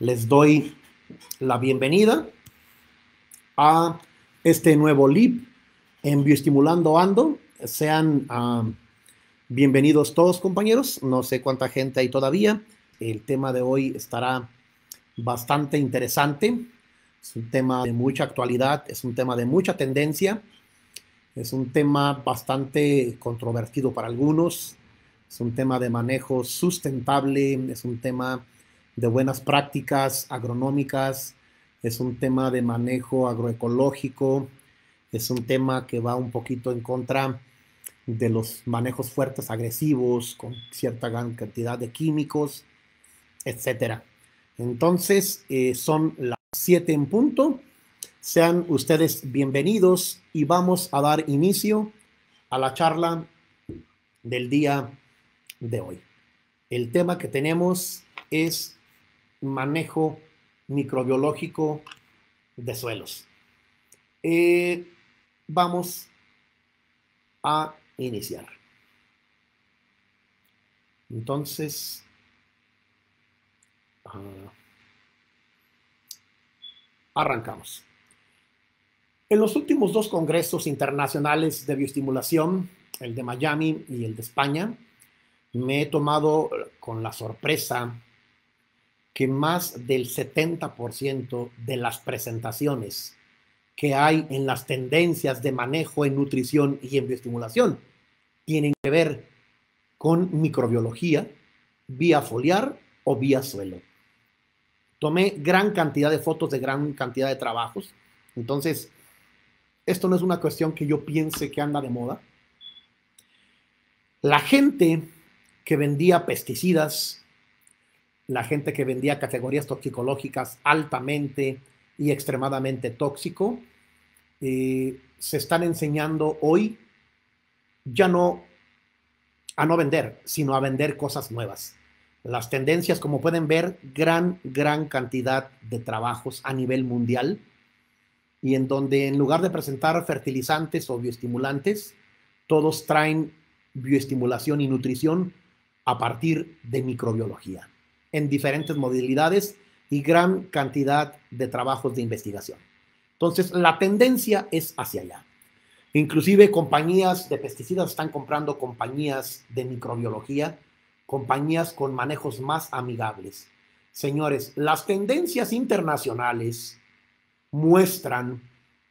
Les doy la bienvenida a este nuevo LIB en Bioestimulando Ando. Sean bienvenidos todos, compañeros. No sé cuánta gente hay todavía. El tema de hoy estará bastante interesante. Es un tema de mucha actualidad, es un tema de mucha tendencia, es un tema bastante controvertido para algunos, es un tema de manejo sustentable, es un tema de buenas prácticas agronómicas, es un tema de manejo agroecológico, es un tema que va un poquito en contra de los manejos fuertes, agresivos, con cierta gran cantidad de químicos, etcétera. Entonces, son las 7 en punto. Sean ustedes bienvenidos y vamos a dar inicio a la charla del día de hoy. El tema que tenemos es manejo microbiológico de suelos. Vamos a iniciar. Entonces, arrancamos. En los últimos 2 congresos internacionales de bioestimulación, el de Miami y el de España, me he tomado con la sorpresa que más del 70% de las presentaciones que hay en las tendencias de manejo en nutrición y en bioestimulación tienen que ver con microbiología, vía foliar o vía suelo. Tomé gran cantidad de fotos de gran cantidad de trabajos. Entonces, esto no es una cuestión que yo piense que anda de moda. La gente que vendía pesticidas, la gente que vendía categorías toxicológicas altamente y extremadamente tóxico, se están enseñando hoy ya no a no vender, sino a vender cosas nuevas. Las tendencias, como pueden ver, gran cantidad de trabajos a nivel mundial, y en donde en lugar de presentar fertilizantes o bioestimulantes, todos traen bioestimulación y nutrición a partir de microbiología, en diferentes modalidades y gran cantidad de trabajos de investigación. Entonces, la tendencia es hacia allá. Inclusive compañías de pesticidas están comprando compañías de microbiología, compañías con manejos más amigables. Señores, las tendencias internacionales muestran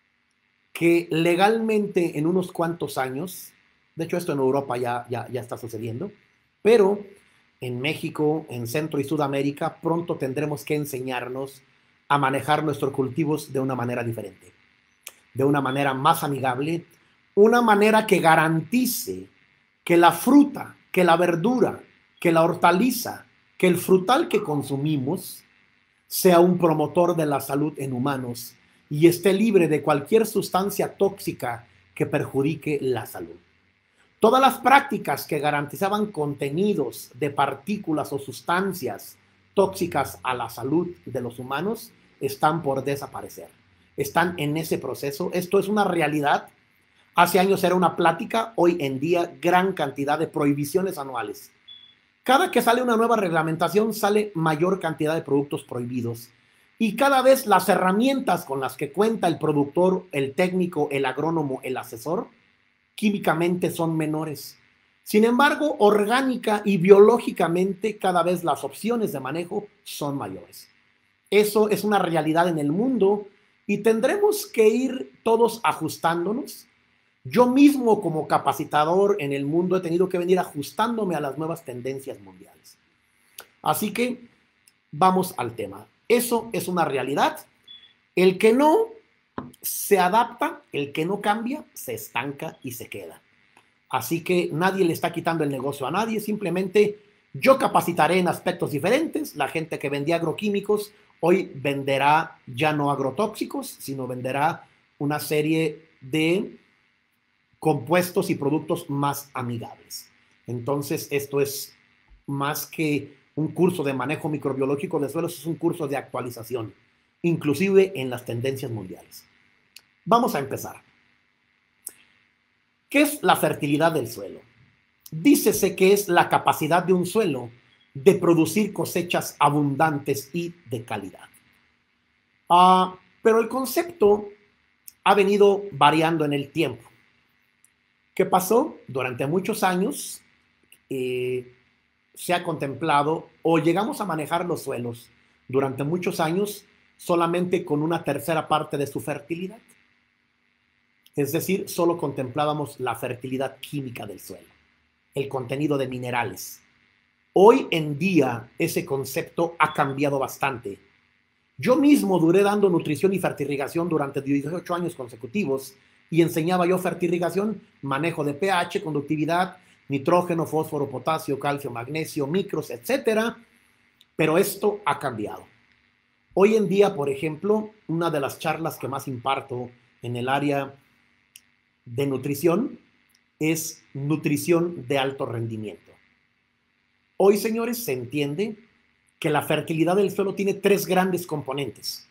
que legalmente en unos cuantos años, de hecho esto en Europa ya está sucediendo, pero en México, en Centro y Sudamérica, pronto tendremos que enseñarnos a manejar nuestros cultivos de una manera diferente, de una manera más amigable, una manera que garantice que la fruta, que la verdura, que la hortaliza, que el frutal que consumimos sea un promotor de la salud en humanos y esté libre de cualquier sustancia tóxica que perjudique la salud. Todas las prácticas que garantizaban contenidos de partículas o sustancias tóxicas a la salud de los humanos están por desaparecer. Están en ese proceso. Esto es una realidad. Hace años era una plática, hoy en día gran cantidad de prohibiciones anuales. Cada que sale una nueva reglamentación sale mayor cantidad de productos prohibidos y cada vez las herramientas con las que cuenta el productor, el técnico, el agrónomo, el asesor, químicamente son menores. Sin embargo, orgánica y biológicamente cada vez las opciones de manejo son mayores. Eso es una realidad en el mundo y tendremos que ir todos ajustándonos. Yo mismo como capacitador en el mundo he tenido que venir ajustándome a las nuevas tendencias mundiales. Así que vamos al tema. Eso es una realidad. El que no se adapta, el que no cambia, se estanca y se queda. Así que nadie le está quitando el negocio a nadie, simplemente yo capacitaré en aspectos diferentes. La gente que vendía agroquímicos hoy venderá ya no agrotóxicos, sino venderá una serie de compuestos y productos más amigables. Entonces, esto es más que un curso de manejo microbiológico de suelos, es un curso de actualización, inclusive en las tendencias mundiales. Vamos a empezar. ¿Qué es la fertilidad del suelo? Dícese que es la capacidad de un suelo de producir cosechas abundantes y de calidad. Pero el concepto ha venido variando en el tiempo. ¿Qué pasó? Durante muchos años se ha contemplado o llegamos a manejar los suelos durante muchos años solamente con una tercera parte de su fertilidad. Es decir, solo contemplábamos la fertilidad química del suelo, el contenido de minerales. Hoy en día ese concepto ha cambiado bastante. Yo mismo duré dando nutrición y fertirrigación durante 18 años consecutivos y enseñaba yo fertirrigación, manejo de pH, conductividad, nitrógeno, fósforo, potasio, calcio, magnesio, micros, etcétera. Pero esto ha cambiado. Hoy en día, por ejemplo, una de las charlas que más imparto en el área de nutrición es nutrición de alto rendimiento. Hoy, señores, se entiende que la fertilidad del suelo tiene 3 grandes componentes.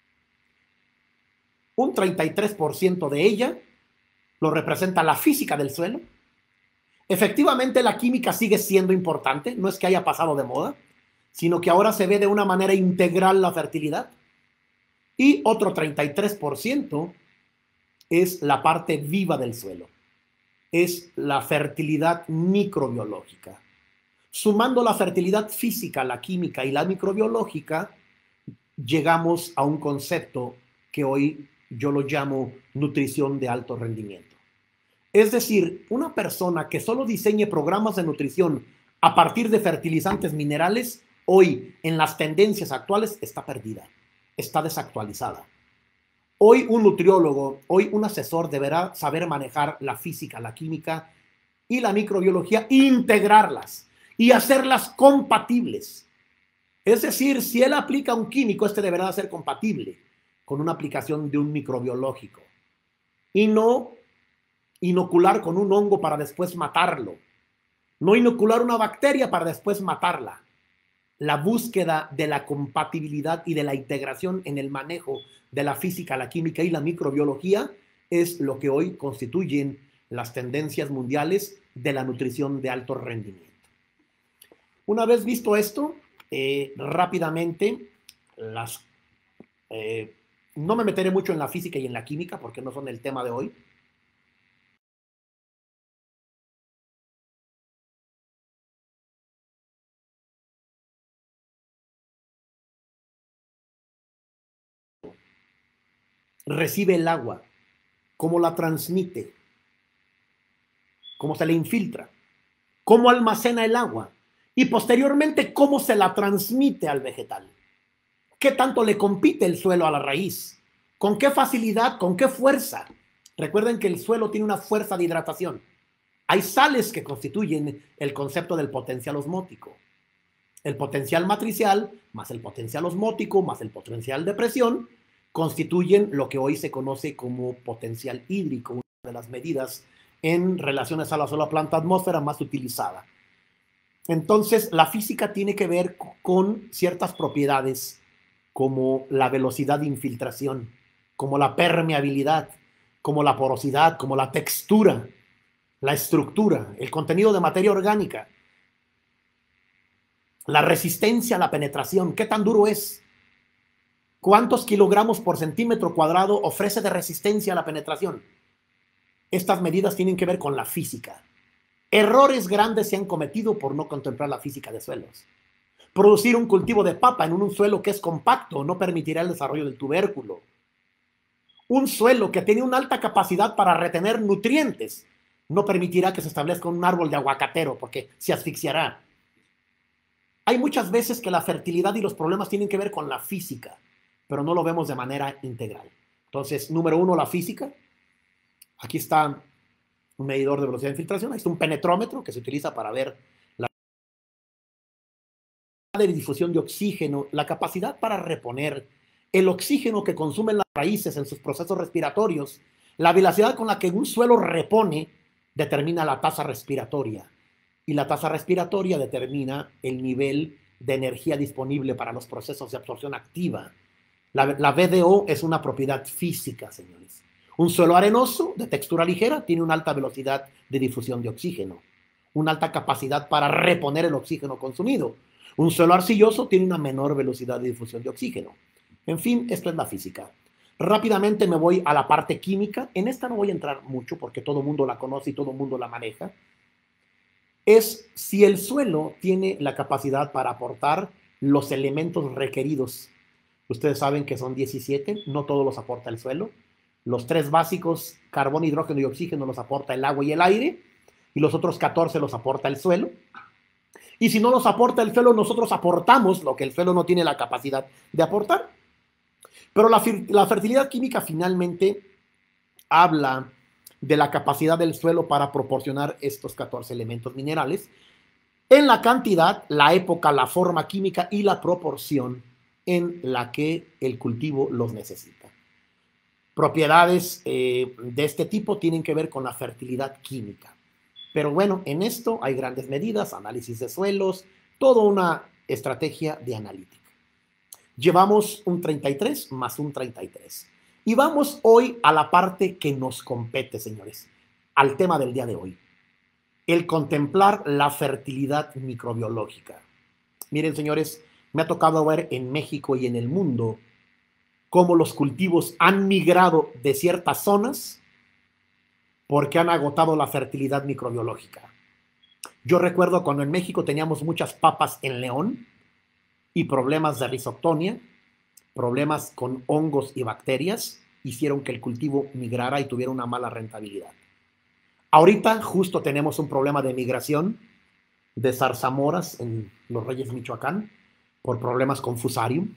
Un 33% de ella lo representa la física del suelo. Efectivamente, la química sigue siendo importante, no es que haya pasado de moda, sino que ahora se ve de una manera integral la fertilidad. Y otro 33% es la parte viva del suelo, es la fertilidad microbiológica. Sumando la fertilidad física, la química y la microbiológica, llegamos a un concepto que hoy yo lo llamo nutrición de alto rendimiento. Es decir, una persona que solo diseñe programas de nutrición a partir de fertilizantes minerales, hoy en las tendencias actuales está perdida, está desactualizada. Hoy un nutriólogo, hoy un asesor deberá saber manejar la física, la química y la microbiología, integrarlas y hacerlas compatibles. Es decir, si él aplica un químico, este deberá ser compatible con una aplicación de un microbiológico y no inocular con un hongo para después matarlo, no inocular una bacteria para después matarla. La búsqueda de la compatibilidad y de la integración en el manejo de la física, la química y la microbiología es lo que hoy constituyen las tendencias mundiales de la nutrición de alto rendimiento. Una vez visto esto, rápidamente, no me meteré mucho en la física y en la química porque no son el tema de hoy. Recibe el agua, cómo la transmite, cómo se le infiltra, cómo almacena el agua y posteriormente cómo se la transmite al vegetal. ¿Qué tanto le compite el suelo a la raíz? ¿Con qué facilidad? ¿Con qué fuerza? Recuerden que el suelo tiene una fuerza de hidratación. Hay sales que constituyen el concepto del potencial osmótico. El potencial matricial más el potencial osmótico más el potencial de presión constituyen lo que hoy se conoce como potencial hídrico, una de las medidas en relaciones a la sola planta atmósfera más utilizada. Entonces, la física tiene que ver con ciertas propiedades como la velocidad de infiltración, como la permeabilidad, como la porosidad, como la textura, la estructura, el contenido de materia orgánica, la resistencia a la penetración, qué tan duro es, cuántos kilogramos por centímetro cuadrado ofrece de resistencia a la penetración. Estas medidas tienen que ver con la física. Errores grandes se han cometido por no contemplar la física de suelos. Producir un cultivo de papa en un suelo que es compacto no permitirá el desarrollo del tubérculo. Un suelo que tiene una alta capacidad para retener nutrientes no permitirá que se establezca un árbol de aguacatero porque se asfixiará. Hay muchas veces que la fertilidad y los problemas tienen que ver con la física, pero no lo vemos de manera integral. Entonces, número 1, la física. Aquí está un medidor de velocidad de infiltración, ahí está un penetrómetro que se utiliza para ver la de difusión de oxígeno, la capacidad para reponer el oxígeno que consumen las raíces en sus procesos respiratorios, la velocidad con la que un suelo repone determina la tasa respiratoria y la tasa respiratoria determina el nivel de energía disponible para los procesos de absorción activa. La VDO es una propiedad física, señores. Un suelo arenoso de textura ligera tiene una alta velocidad de difusión de oxígeno, una alta capacidad para reponer el oxígeno consumido. Un suelo arcilloso tiene una menor velocidad de difusión de oxígeno. En fin, esto es la física. Rápidamente me voy a la parte química. En esta no voy a entrar mucho porque todo el mundo la conoce y todo el mundo la maneja. Es si el suelo tiene la capacidad para aportar los elementos requeridos. Ustedes saben que son 17, no todos los aporta el suelo. Los 3 básicos, carbón, hidrógeno y oxígeno, los aporta el agua y el aire, y los otros 14 los aporta el suelo. Y si no los aporta el suelo, nosotros aportamos lo que el suelo no tiene la capacidad de aportar. Pero la fertilidad química finalmente habla de la capacidad del suelo para proporcionar estos 14 elementos minerales en la cantidad, la época, la forma química y la proporción en la que el cultivo los necesita. Propiedades de este tipo tienen que ver con la fertilidad química. Pero bueno, en esto hay grandes medidas, análisis de suelos, toda una estrategia de analítica. Llevamos un 33 más un 33. Y vamos hoy a la parte que nos compete, señores, al tema del día de hoy. El contemplar la fertilidad microbiológica. Miren, señores, me ha tocado ver en México y en el mundo cómo los cultivos han migrado de ciertas zonas porque han agotado la fertilidad microbiológica. Yo recuerdo cuando en México teníamos muchas papas en León y problemas de rizoctonia, problemas con hongos y bacterias, hicieron que el cultivo migrara y tuviera una mala rentabilidad. Ahorita justo tenemos un problema de migración de zarzamoras en Los Reyes, Michoacán, por problemas con Fusarium.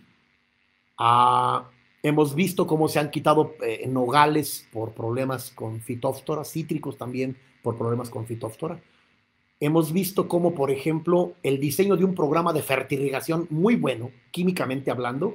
Hemos visto cómo se han quitado nogales por problemas con Phytophthora, cítricos también por problemas con Phytophthora. Hemos visto cómo, por ejemplo, el diseño de un programa de fertirrigación muy bueno, químicamente hablando,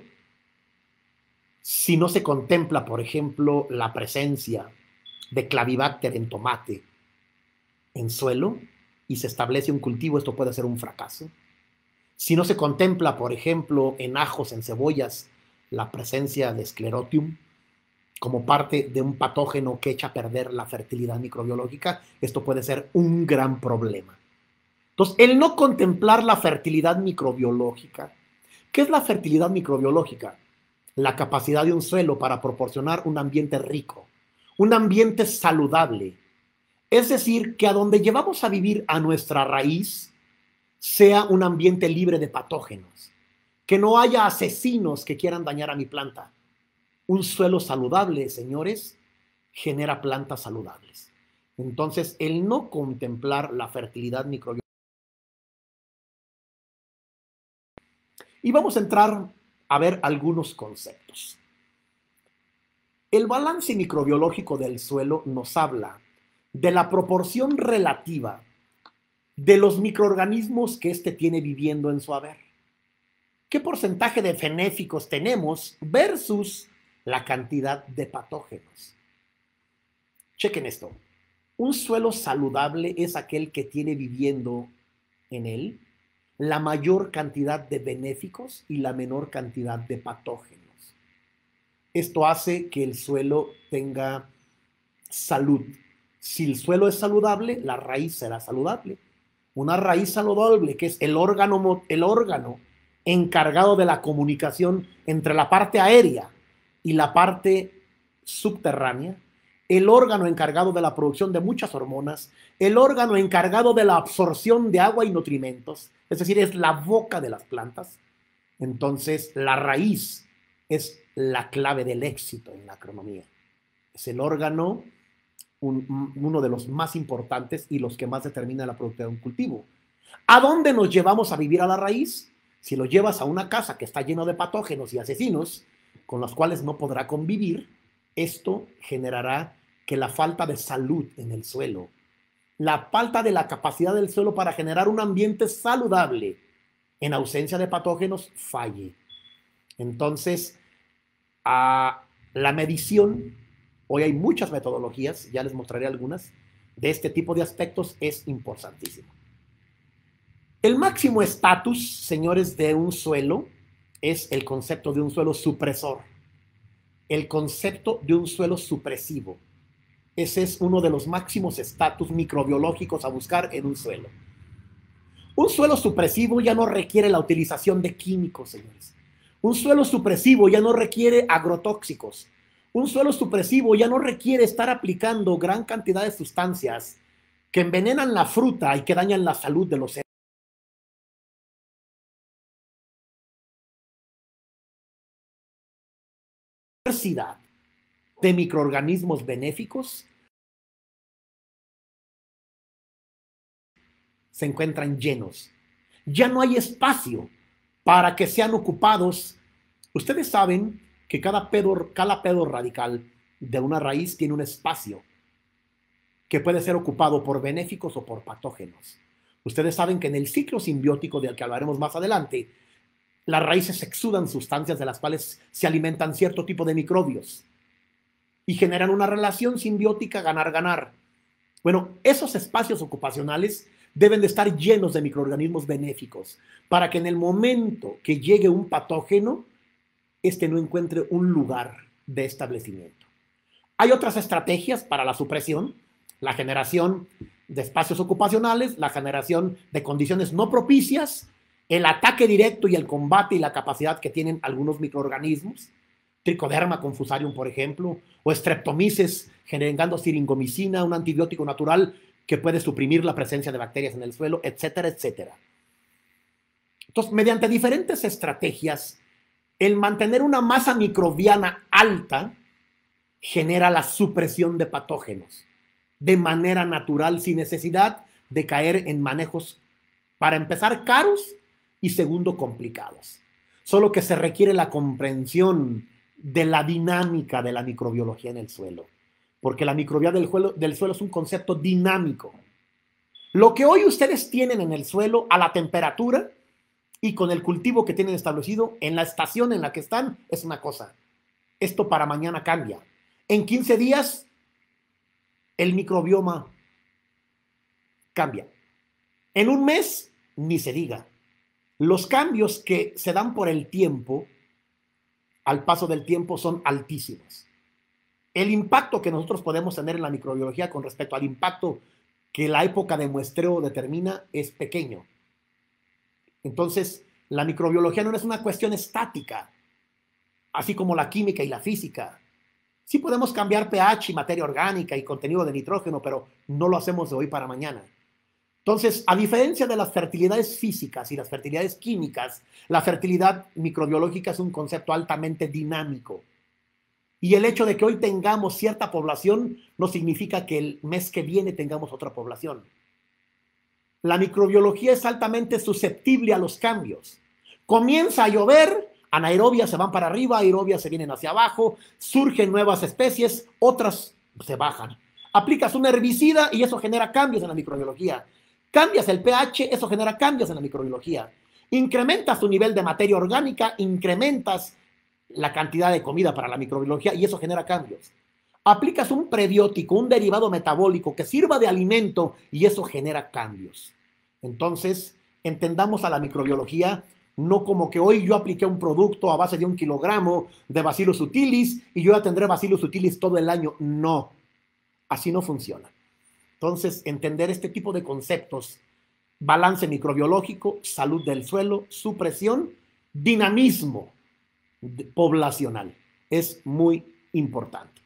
si no se contempla, por ejemplo, la presencia de Clavibacter en tomate, en suelo, y se establece un cultivo, esto puede ser un fracaso. Si no se contempla, por ejemplo, en ajos, en cebollas, la presencia de Sclerotium como parte de un patógeno que echa a perder la fertilidad microbiológica, esto puede ser un gran problema. Entonces, el no contemplar la fertilidad microbiológica. ¿Qué es la fertilidad microbiológica? La capacidad de un suelo para proporcionar un ambiente rico, un ambiente saludable. Es decir, que a donde llevamos a vivir a nuestra raíz sea un ambiente libre de patógenos, que no haya asesinos que quieran dañar a mi planta. Un suelo saludable, señores, genera plantas saludables. Entonces, el no contemplar la fertilidad microbiológica. Y vamos a entrar a ver algunos conceptos. El balance microbiológico del suelo nos habla de la proporción relativa de los microorganismos que éste tiene viviendo en su haber. ¿Qué porcentaje de benéficos tenemos versus la cantidad de patógenos? Chequen esto. Un suelo saludable es aquel que tiene viviendo en él la mayor cantidad de benéficos y la menor cantidad de patógenos. Esto hace que el suelo tenga salud. Si el suelo es saludable, la raíz será saludable. Una raíz saludable, que es el órgano encargado de la comunicación entre la parte aérea y la parte subterránea, el órgano encargado de la producción de muchas hormonas, el órgano encargado de la absorción de agua y nutrimentos, es decir, es la boca de las plantas. Entonces, la raíz es la clave del éxito en la agronomía. Es el órgano, uno de los más importantes y los que más determina la productividad de un cultivo. ¿A dónde nos llevamos a vivir a la raíz? Si lo llevas a una casa que está lleno de patógenos y asesinos, con los cuales no podrá convivir, esto generará que la falta de salud en el suelo, la falta de la capacidad del suelo para generar un ambiente saludable en ausencia de patógenos falle. Entonces, la medición, hoy hay muchas metodologías, ya les mostraré algunas, de este tipo de aspectos, es importantísimo. El máximo estatus, señores, de un suelo es el concepto de un suelo supresor, el concepto de un suelo supresivo. Ese es uno de los máximos estatus microbiológicos a buscar en un suelo. Un suelo supresivo ya no requiere la utilización de químicos, señores. Un suelo supresivo ya no requiere agrotóxicos. Un suelo supresivo ya no requiere estar aplicando gran cantidad de sustancias que envenenan la fruta y que dañan la salud de los seres. La diversidad de microorganismos benéficos se encuentran llenos. Ya no hay espacio para que sean ocupados. Ustedes saben que cada pedo radical de una raíz tiene un espacio que puede ser ocupado por benéficos o por patógenos. Ustedes saben que en el ciclo simbiótico del que hablaremos más adelante, las raíces exudan sustancias de las cuales se alimentan cierto tipo de microbios y generan una relación simbiótica ganar-ganar. Bueno, esos espacios ocupacionales deben de estar llenos de microorganismos benéficos para que en el momento que llegue un patógeno, este no encuentre un lugar de establecimiento. Hay otras estrategias para la supresión, la generación de espacios ocupacionales, la generación de condiciones no propicias, el ataque directo y el combate y la capacidad que tienen algunos microorganismos, Trichoderma confusarium, por ejemplo, o Streptomyces generando siringomicina, un antibiótico natural que puede suprimir la presencia de bacterias en el suelo, etcétera, etcétera. Entonces, mediante diferentes estrategias, el mantener una masa microbiana alta genera la supresión de patógenos de manera natural, sin necesidad de caer en manejos, para empezar, caros y segundo, complicados. Solo que se requiere la comprensión de la dinámica de la microbiología en el suelo, porque la microbiología del suelo es un concepto dinámico. Lo que hoy ustedes tienen en el suelo, a la temperatura y con el cultivo que tienen establecido, en la estación en la que están, es una cosa. Esto para mañana cambia. En 15 días, el microbioma cambia. En un mes, ni se diga. Los cambios que se dan por el tiempo, al paso del tiempo, son altísimos. El impacto que nosotros podemos tener en la microbiología con respecto al impacto que la época de muestreo determina es pequeño. Entonces, la microbiología no es una cuestión estática, así como la química y la física. Sí podemos cambiar pH y materia orgánica y contenido de nitrógeno, pero no lo hacemos de hoy para mañana. Entonces, a diferencia de las fertilidades físicas y las fertilidades químicas, la fertilidad microbiológica es un concepto altamente dinámico. Y el hecho de que hoy tengamos cierta población no significa que el mes que viene tengamos otra población. La microbiología es altamente susceptible a los cambios. Comienza a llover, anaerobias se van para arriba, aerobias se vienen hacia abajo, surgen nuevas especies, otras se bajan. Aplicas un herbicida y eso genera cambios en la microbiología. Cambias el pH, eso genera cambios en la microbiología. Incrementas tu nivel de materia orgánica, incrementas la cantidad de comida para la microbiología y eso genera cambios. Aplicas un prebiótico, un derivado metabólico que sirva de alimento y eso genera cambios. Entonces, entendamos a la microbiología no como que hoy yo apliqué un producto a base de 1 kilogramo de Bacillus subtilis y yo ya tendré Bacillus subtilis todo el año. No, así no funciona. Entonces, entender este tipo de conceptos, balance microbiológico, salud del suelo, supresión, dinamismo poblacional, es muy importante.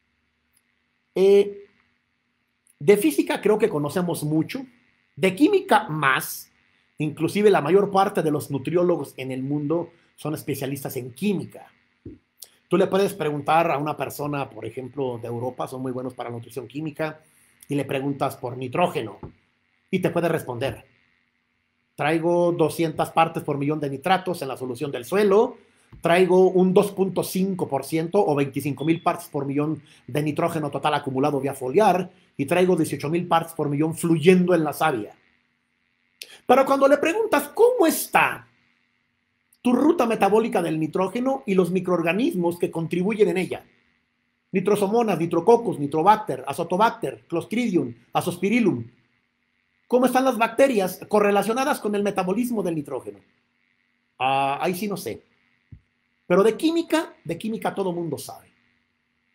De física creo que conocemos mucho, de química más, inclusive la mayor parte de los nutriólogos en el mundo son especialistas en química. Tú le puedes preguntar a una persona, por ejemplo, de Europa, son muy buenos para la nutrición química, y le preguntas por nitrógeno y te puede responder. Traigo 200 partes por millón de nitratos en la solución del suelo, traigo un 2.5% o 25,000 partes por millón de nitrógeno total acumulado vía foliar y traigo 18,000 partes por millón fluyendo en la savia. Pero cuando le preguntas cómo está tu ruta metabólica del nitrógeno y los microorganismos que contribuyen en ella, Nitrosomonas, Nitrococcus, Nitrobacter, Azotobacter, Clostridium, Azospirillum, ¿cómo están las bacterias correlacionadas con el metabolismo del nitrógeno? Ahí sí no sé. Pero de química todo mundo sabe.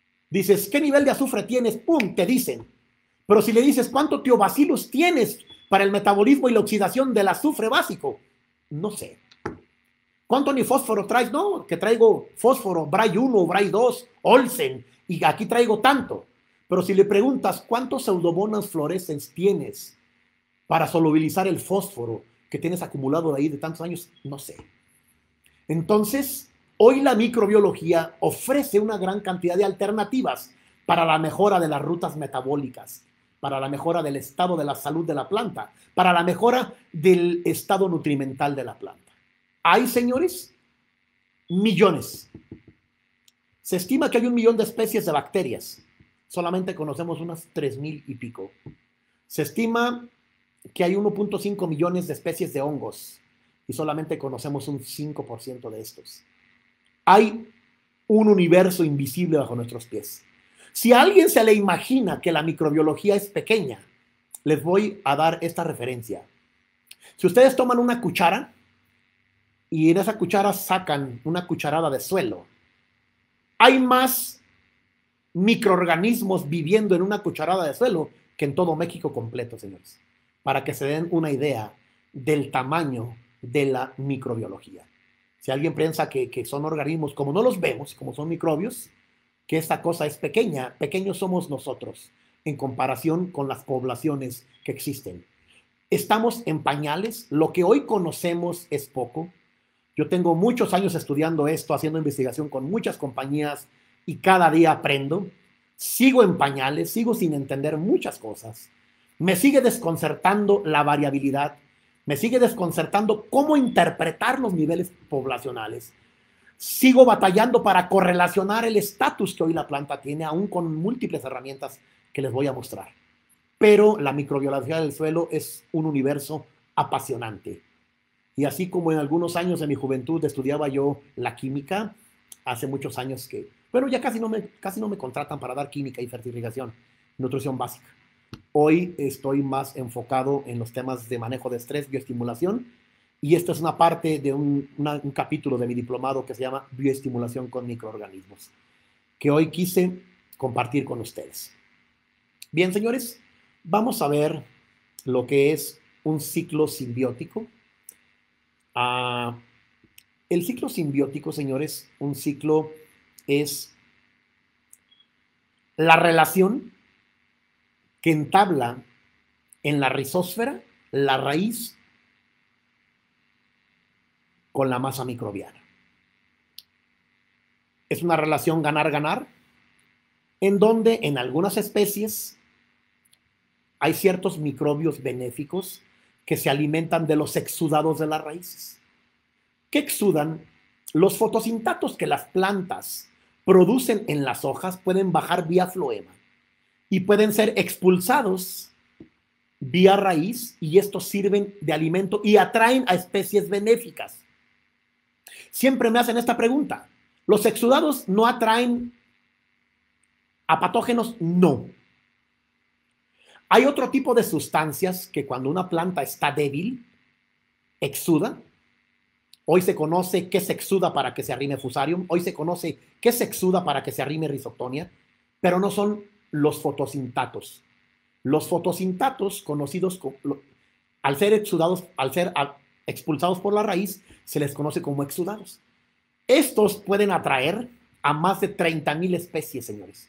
Dices, ¿qué nivel de azufre tienes? ¡Pum! Te dicen. Pero si le dices, ¿cuánto tiobacillus tienes? para el metabolismo y la oxidación del azufre básico. No sé. ¿Cuánto ni fósforo traes? No, que traigo fósforo, Bray 1, Bray 2, Olsen, y aquí traigo tanto. Pero si le preguntas cuántos pseudomonas fluorescens tienes para solubilizar el fósforo que tienes acumulado de ahí de tantos años, no sé. Entonces, hoy la microbiología ofrece una gran cantidad de alternativas para la mejora de las rutas metabólicas, para la mejora del estado de la salud de la planta, para la mejora del estado nutrimental de la planta. Hay, señores, millones. Se estima que hay 1 millón de especies de bacterias. Solamente conocemos unas 3,000 y pico. Se estima que hay 1.5 millones de especies de hongos y solamente conocemos un 5% de estos. Hay un universo invisible bajo nuestros pies. Si a alguien se le imagina que la microbiología es pequeña, les voy a dar esta referencia. Si ustedes toman una cuchara y en esa cuchara sacan una cucharada de suelo, hay más microorganismos viviendo en una cucharada de suelo que en todo México completo, señores, para que se den una idea del tamaño de la microbiología. Si alguien piensa que son organismos, como no los vemos, como son microbios, que esta cosa es pequeña, pequeños somos nosotros en comparación con las poblaciones que existen. Estamos en pañales, lo que hoy conocemos es poco. Yo tengo muchos años estudiando esto, haciendo investigación con muchas compañías y cada día aprendo. Sigo en pañales, sigo sin entender muchas cosas. Me sigue desconcertando la variabilidad, me sigue desconcertando cómo interpretar los niveles poblacionales. Sigo batallando para correlacionar el estatus que hoy la planta tiene, aún con múltiples herramientas que les voy a mostrar. Pero la microbiología del suelo es un universo apasionante. Y así como en algunos años de mi juventud estudiaba yo la química, hace muchos años que, bueno, ya casi no me contratan para dar química y fertilización, nutrición básica. Hoy estoy más enfocado en los temas de manejo de estrés, bioestimulación, y esta es una parte de un capítulo de mi diplomado que se llama Bioestimulación con microorganismos, que hoy quise compartir con ustedes. Bien, señores, vamos a ver lo que es un ciclo simbiótico. El ciclo simbiótico, señores, un ciclo es la relación que entabla en la rizósfera la raíz con la masa microbiana. Es una relación ganar-ganar, en donde en algunas especies hay ciertos microbios benéficos que se alimentan de los exudados de las raíces. ¿Qué exudan? Los fotosintatos que las plantas producen en las hojas pueden bajar vía floema y pueden ser expulsados vía raíz, y estos sirven de alimento y atraen a especies benéficas. Siempre me hacen esta pregunta: ¿los exudados no atraen a patógenos? No. Hay otro tipo de sustancias que cuando una planta está débil, exuda. Hoy se conoce qué se exuda para que se arrime Fusarium, hoy se conoce qué se exuda para que se arrime Rhizoctonia, pero no son los fotosintatos. Los fotosintatos, conocidos al ser exudados, al ser expulsados por la raíz, se les conoce como exudados. Estos pueden atraer a más de 30,000 especies, señores.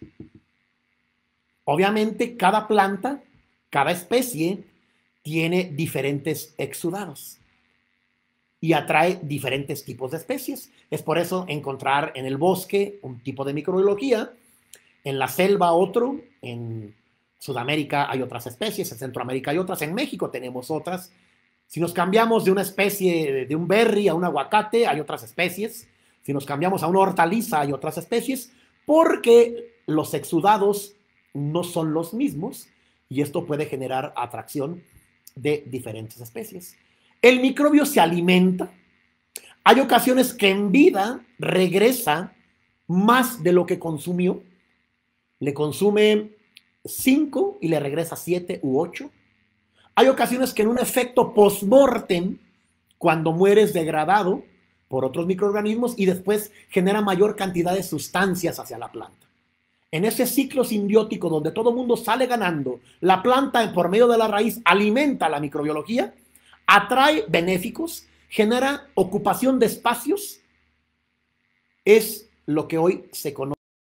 Obviamente, cada planta, cada especie tiene diferentes exudados y atrae diferentes tipos de especies. Es por eso encontrar en el bosque un tipo de microbiología, en la selva otro, en Sudamérica hay otras especies, en Centroamérica hay otras, en México tenemos otras. Si nos cambiamos de una especie, de un berry a un aguacate, hay otras especies. Si nos cambiamos a una hortaliza, hay otras especies, porque los exudados no son los mismos y esto puede generar atracción de diferentes especies. El microbio se alimenta. Hay ocasiones que en vida regresa más de lo que consumió. Le consume 5 y le regresa 7 u 8. Hay ocasiones que en un efecto post-mortem, cuando mueres degradado por otros microorganismos y después genera mayor cantidad de sustancias hacia la planta. En ese ciclo simbiótico donde todo el mundo sale ganando, la planta por medio de la raíz alimenta la microbiología, atrae benéficos, genera ocupación de espacios, es lo que hoy se conoce.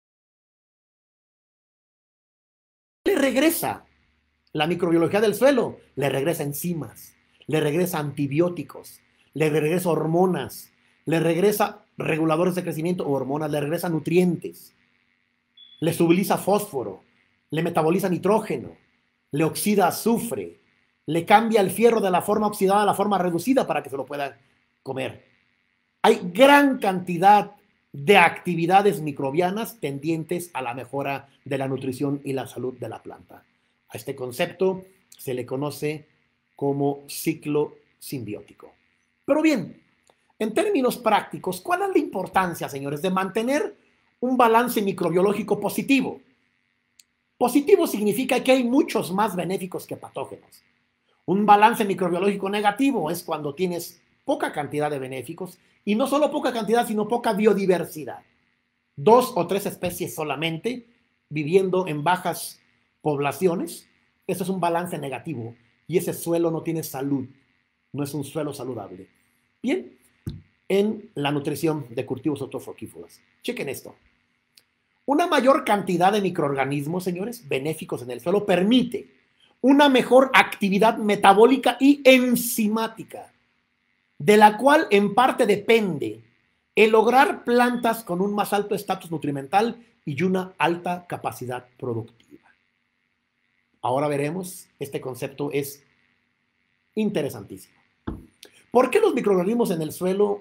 Le regresa la microbiología del suelo, le regresa enzimas, le regresa antibióticos, le regresa hormonas, le regresa reguladores de crecimiento o hormonas, le regresa nutrientes, le subliza fósforo, le metaboliza nitrógeno, le oxida azufre, le cambia el fierro de la forma oxidada a la forma reducida para que se lo pueda comer. Hay gran cantidad de actividades microbianas tendientes a la mejora de la nutrición y la salud de la planta. A este concepto se le conoce como ciclo simbiótico. Pero bien, en términos prácticos, ¿cuál es la importancia, señores, de mantener un balance microbiológico positivo? Positivo significa que hay muchos más benéficos que patógenos. Un balance microbiológico negativo es cuando tienes poca cantidad de benéficos y no solo poca cantidad, sino poca biodiversidad. 2 o 3 especies solamente viviendo en bajas poblaciones. Eso es un balance negativo y ese suelo no tiene salud, no es un suelo saludable. Bien, en la nutrición de cultivos autofructíferos. Chequen esto. Una mayor cantidad de microorganismos, señores, benéficos en el suelo permite una mejor actividad metabólica y enzimática, de la cual en parte depende el lograr plantas con un más alto estatus nutrimental y una alta capacidad productiva. Ahora veremos, este concepto es interesantísimo. ¿Por qué los microorganismos en el suelo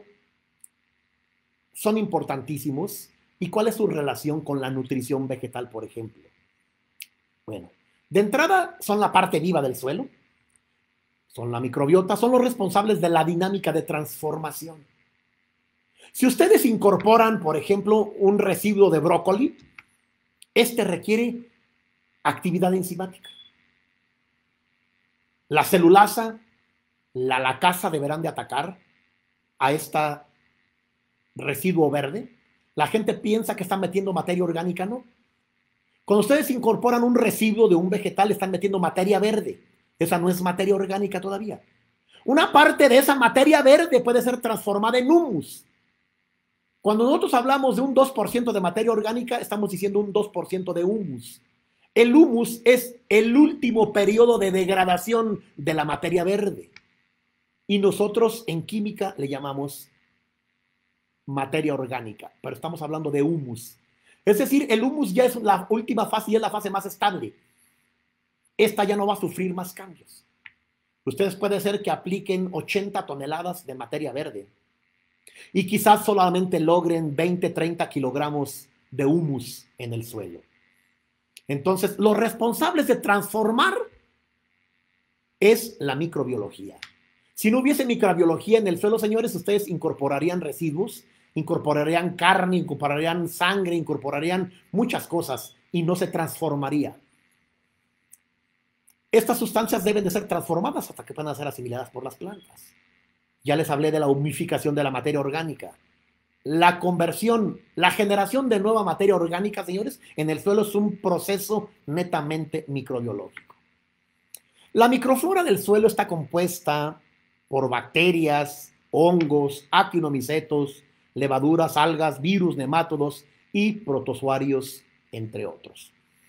son importantísimos y cuál es su relación con la nutrición vegetal, por ejemplo? Bueno, de entrada son la parte viva del suelo, son la microbiota, son los responsables de la dinámica de transformación. Si ustedes incorporan, por ejemplo, un residuo de brócoli, este requiere actividad enzimática. La celulasa, la lacasa deberán de atacar a este residuo verde. La gente piensa que están metiendo materia orgánica, ¿no? Cuando ustedes incorporan un residuo de un vegetal, están metiendo materia verde. Esa no es materia orgánica todavía. Una parte de esa materia verde puede ser transformada en humus. Cuando nosotros hablamos de un 2% de materia orgánica, estamos diciendo un 2% de humus. El humus es el último periodo de degradación de la materia verde. Y nosotros en química le llamamos materia orgánica, pero estamos hablando de humus. Es decir, el humus ya es la última fase y es la fase más estable. Esta ya no va a sufrir más cambios. Ustedes puede ser que apliquen 80 toneladas de materia verde y quizás solamente logren 20, 30 kilogramos de humus en el suelo. Entonces, los responsables de transformar es la microbiología. Si no hubiese microbiología en el suelo, señores, ustedes incorporarían residuos, incorporarían carne, incorporarían sangre, incorporarían muchas cosas y no se transformaría. Estas sustancias deben de ser transformadas hasta que puedan ser asimiladas por las plantas. Ya les hablé de la humificación de la materia orgánica. La conversión, la generación de nueva materia orgánica, señores, en el suelo es un proceso netamente microbiológico. La microflora del suelo está compuesta por bacterias, hongos, actinomicetos, levaduras, algas, virus, nemátodos y protozoarios, entre otros.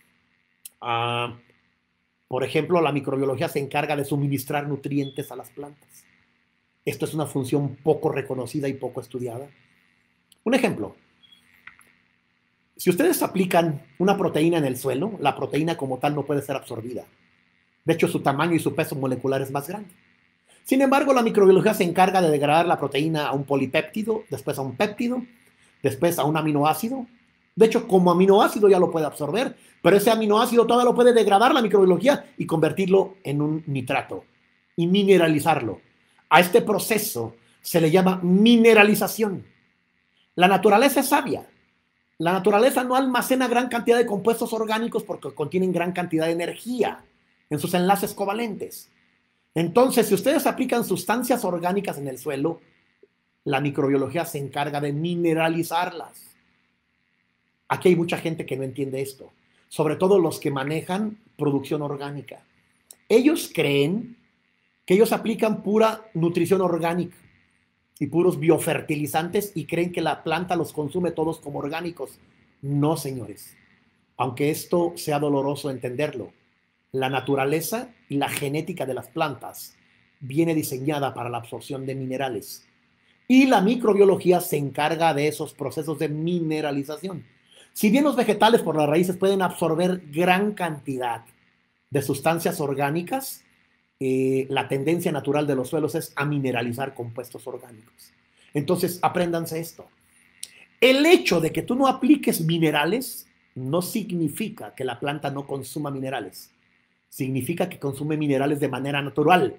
Por ejemplo, la microbiología se encarga de suministrar nutrientes a las plantas. Esto es una función poco reconocida y poco estudiada. Un ejemplo, si ustedes aplican una proteína en el suelo, la proteína como tal no puede ser absorbida. De hecho, su tamaño y su peso molecular es más grande. Sin embargo, la microbiología se encarga de degradar la proteína a un polipéptido, después a un péptido, después a un aminoácido. De hecho, como aminoácido ya lo puede absorber, pero ese aminoácido todavía lo puede degradar la microbiología y convertirlo en un nitrato y mineralizarlo. A este proceso se le llama mineralización. La naturaleza es sabia. La naturaleza no almacena gran cantidad de compuestos orgánicos porque contienen gran cantidad de energía en sus enlaces covalentes. Entonces, si ustedes aplican sustancias orgánicas en el suelo, la microbiología se encarga de mineralizarlas. Aquí hay mucha gente que no entiende esto, sobre todo los que manejan producción orgánica. Ellos creen que ellos aplican pura nutrición orgánica y puros biofertilizantes y creen que la planta los consume todos como orgánicos. No, señores. Aunque esto sea doloroso entenderlo, la naturaleza y la genética de las plantas viene diseñada para la absorción de minerales. Y la microbiología se encarga de esos procesos de mineralización. Si bien los vegetales por las raíces pueden absorber gran cantidad de sustancias orgánicas, la tendencia natural de los suelos es a mineralizar compuestos orgánicos. Entonces, apréndanse esto. El hecho de que tú no apliques minerales no significa que la planta no consuma minerales. Significa que consume minerales de manera natural,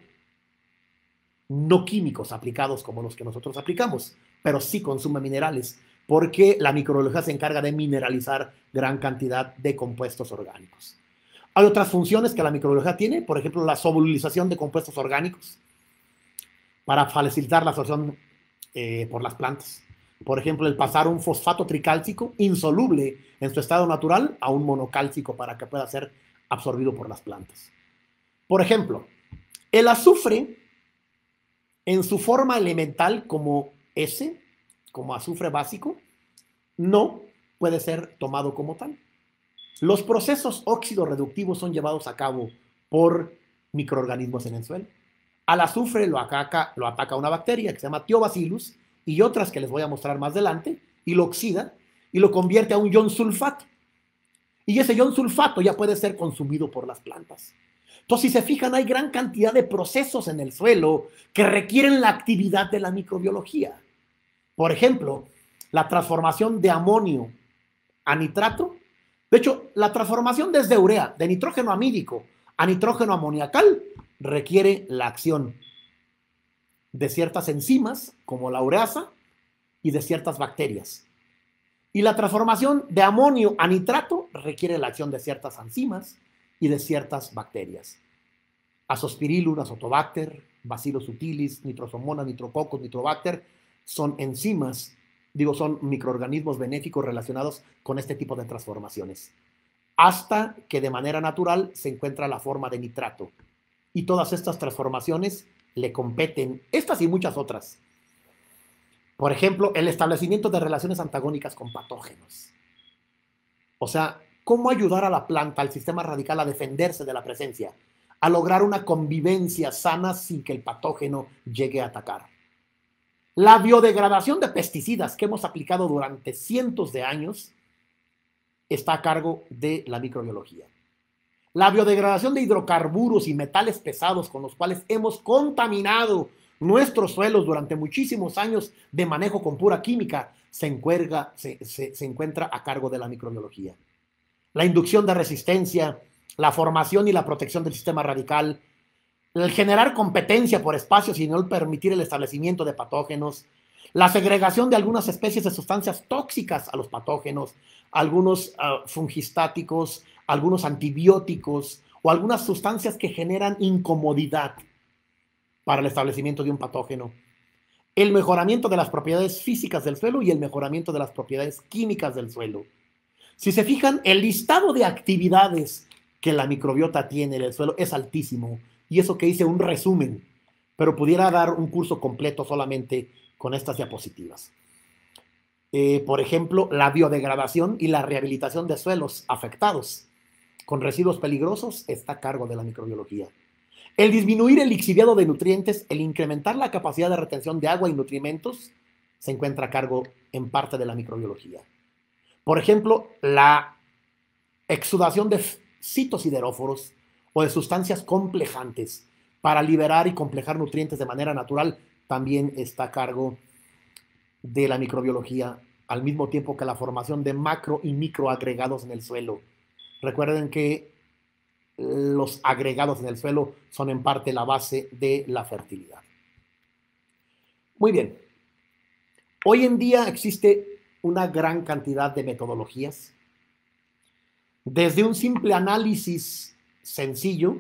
no químicos aplicados como los que nosotros aplicamos, pero sí consume minerales, porque la microbiología se encarga de mineralizar gran cantidad de compuestos orgánicos. Hay otras funciones que la microbiología tiene, por ejemplo, la solubilización de compuestos orgánicos para facilitar la absorción por las plantas. Por ejemplo, el pasar un fosfato tricálcico insoluble en su estado natural a un monocálcico para que pueda ser absorbido por las plantas. Por ejemplo, el azufre en su forma elemental como S, como azufre básico, no puede ser tomado como tal. Los procesos óxido-reductivos son llevados a cabo por microorganismos en el suelo. Al azufre lo ataca una bacteria que se llama Thiobacillus y otras que les voy a mostrar más adelante, y lo oxida y lo convierte a un ion sulfato. Y ese ion sulfato ya puede ser consumido por las plantas. Entonces, si se fijan, hay gran cantidad de procesos en el suelo que requieren la actividad de la microbiología. Por ejemplo, la transformación de amonio a nitrato. De hecho, la transformación desde urea, de nitrógeno amídico a nitrógeno amoniacal, requiere la acción de ciertas enzimas, como la ureasa, y de ciertas bacterias. Y la transformación de amonio a nitrato requiere la acción de ciertas enzimas y de ciertas bacterias. Azospirillum, Azotobacter, Bacillus subtilis, Nitrosomonas, Nitrococcus, Nitrobacter, son enzimas, son microorganismos benéficos relacionados con este tipo de transformaciones. Hasta que de manera natural se encuentra la forma de nitrato. Y todas estas transformaciones le competen, estas y muchas otras. Por ejemplo, el establecimiento de relaciones antagónicas con patógenos. O sea, cómo ayudar a la planta, al sistema radical a defenderse de la presencia, a lograr una convivencia sana sin que el patógeno llegue a atacar. La biodegradación de pesticidas que hemos aplicado durante cientos de años está a cargo de la microbiología. La biodegradación de hidrocarburos y metales pesados con los cuales hemos contaminado nuestros suelos durante muchísimos años de manejo con pura química se encuentra a cargo de la microbiología. La inducción de resistencia, la formación y la protección del sistema radical, el generar competencia por espacios y no permitir el establecimiento de patógenos, la segregación de algunas especies de sustancias tóxicas a los patógenos, algunos fungistáticos, algunos antibióticos o algunas sustancias que generan incomodidad para el establecimiento de un patógeno, el mejoramiento de las propiedades físicas del suelo y el mejoramiento de las propiedades químicas del suelo. Si se fijan, el listado de actividades que la microbiota tiene en el suelo es altísimo, y eso que hice un resumen, pero pudiera dar un curso completo solamente con estas diapositivas. Por ejemplo, la biodegradación y la rehabilitación de suelos afectados con residuos peligrosos está a cargo de la microbiología. El disminuir el lixiviado de nutrientes, el incrementar la capacidad de retención de agua y nutrimentos, se encuentra a cargo en parte de la microbiología. Por ejemplo, la exudación de citosideróforos o de sustancias complejantes para liberar y complejar nutrientes de manera natural también está a cargo de la microbiología, al mismo tiempo que la formación de macro y microagregados en el suelo. Recuerden que los agregados en el suelo son en parte la base de la fertilidad. Muy bien. Hoy en día existe una gran cantidad de metodologías, desde un simple análisis sencillo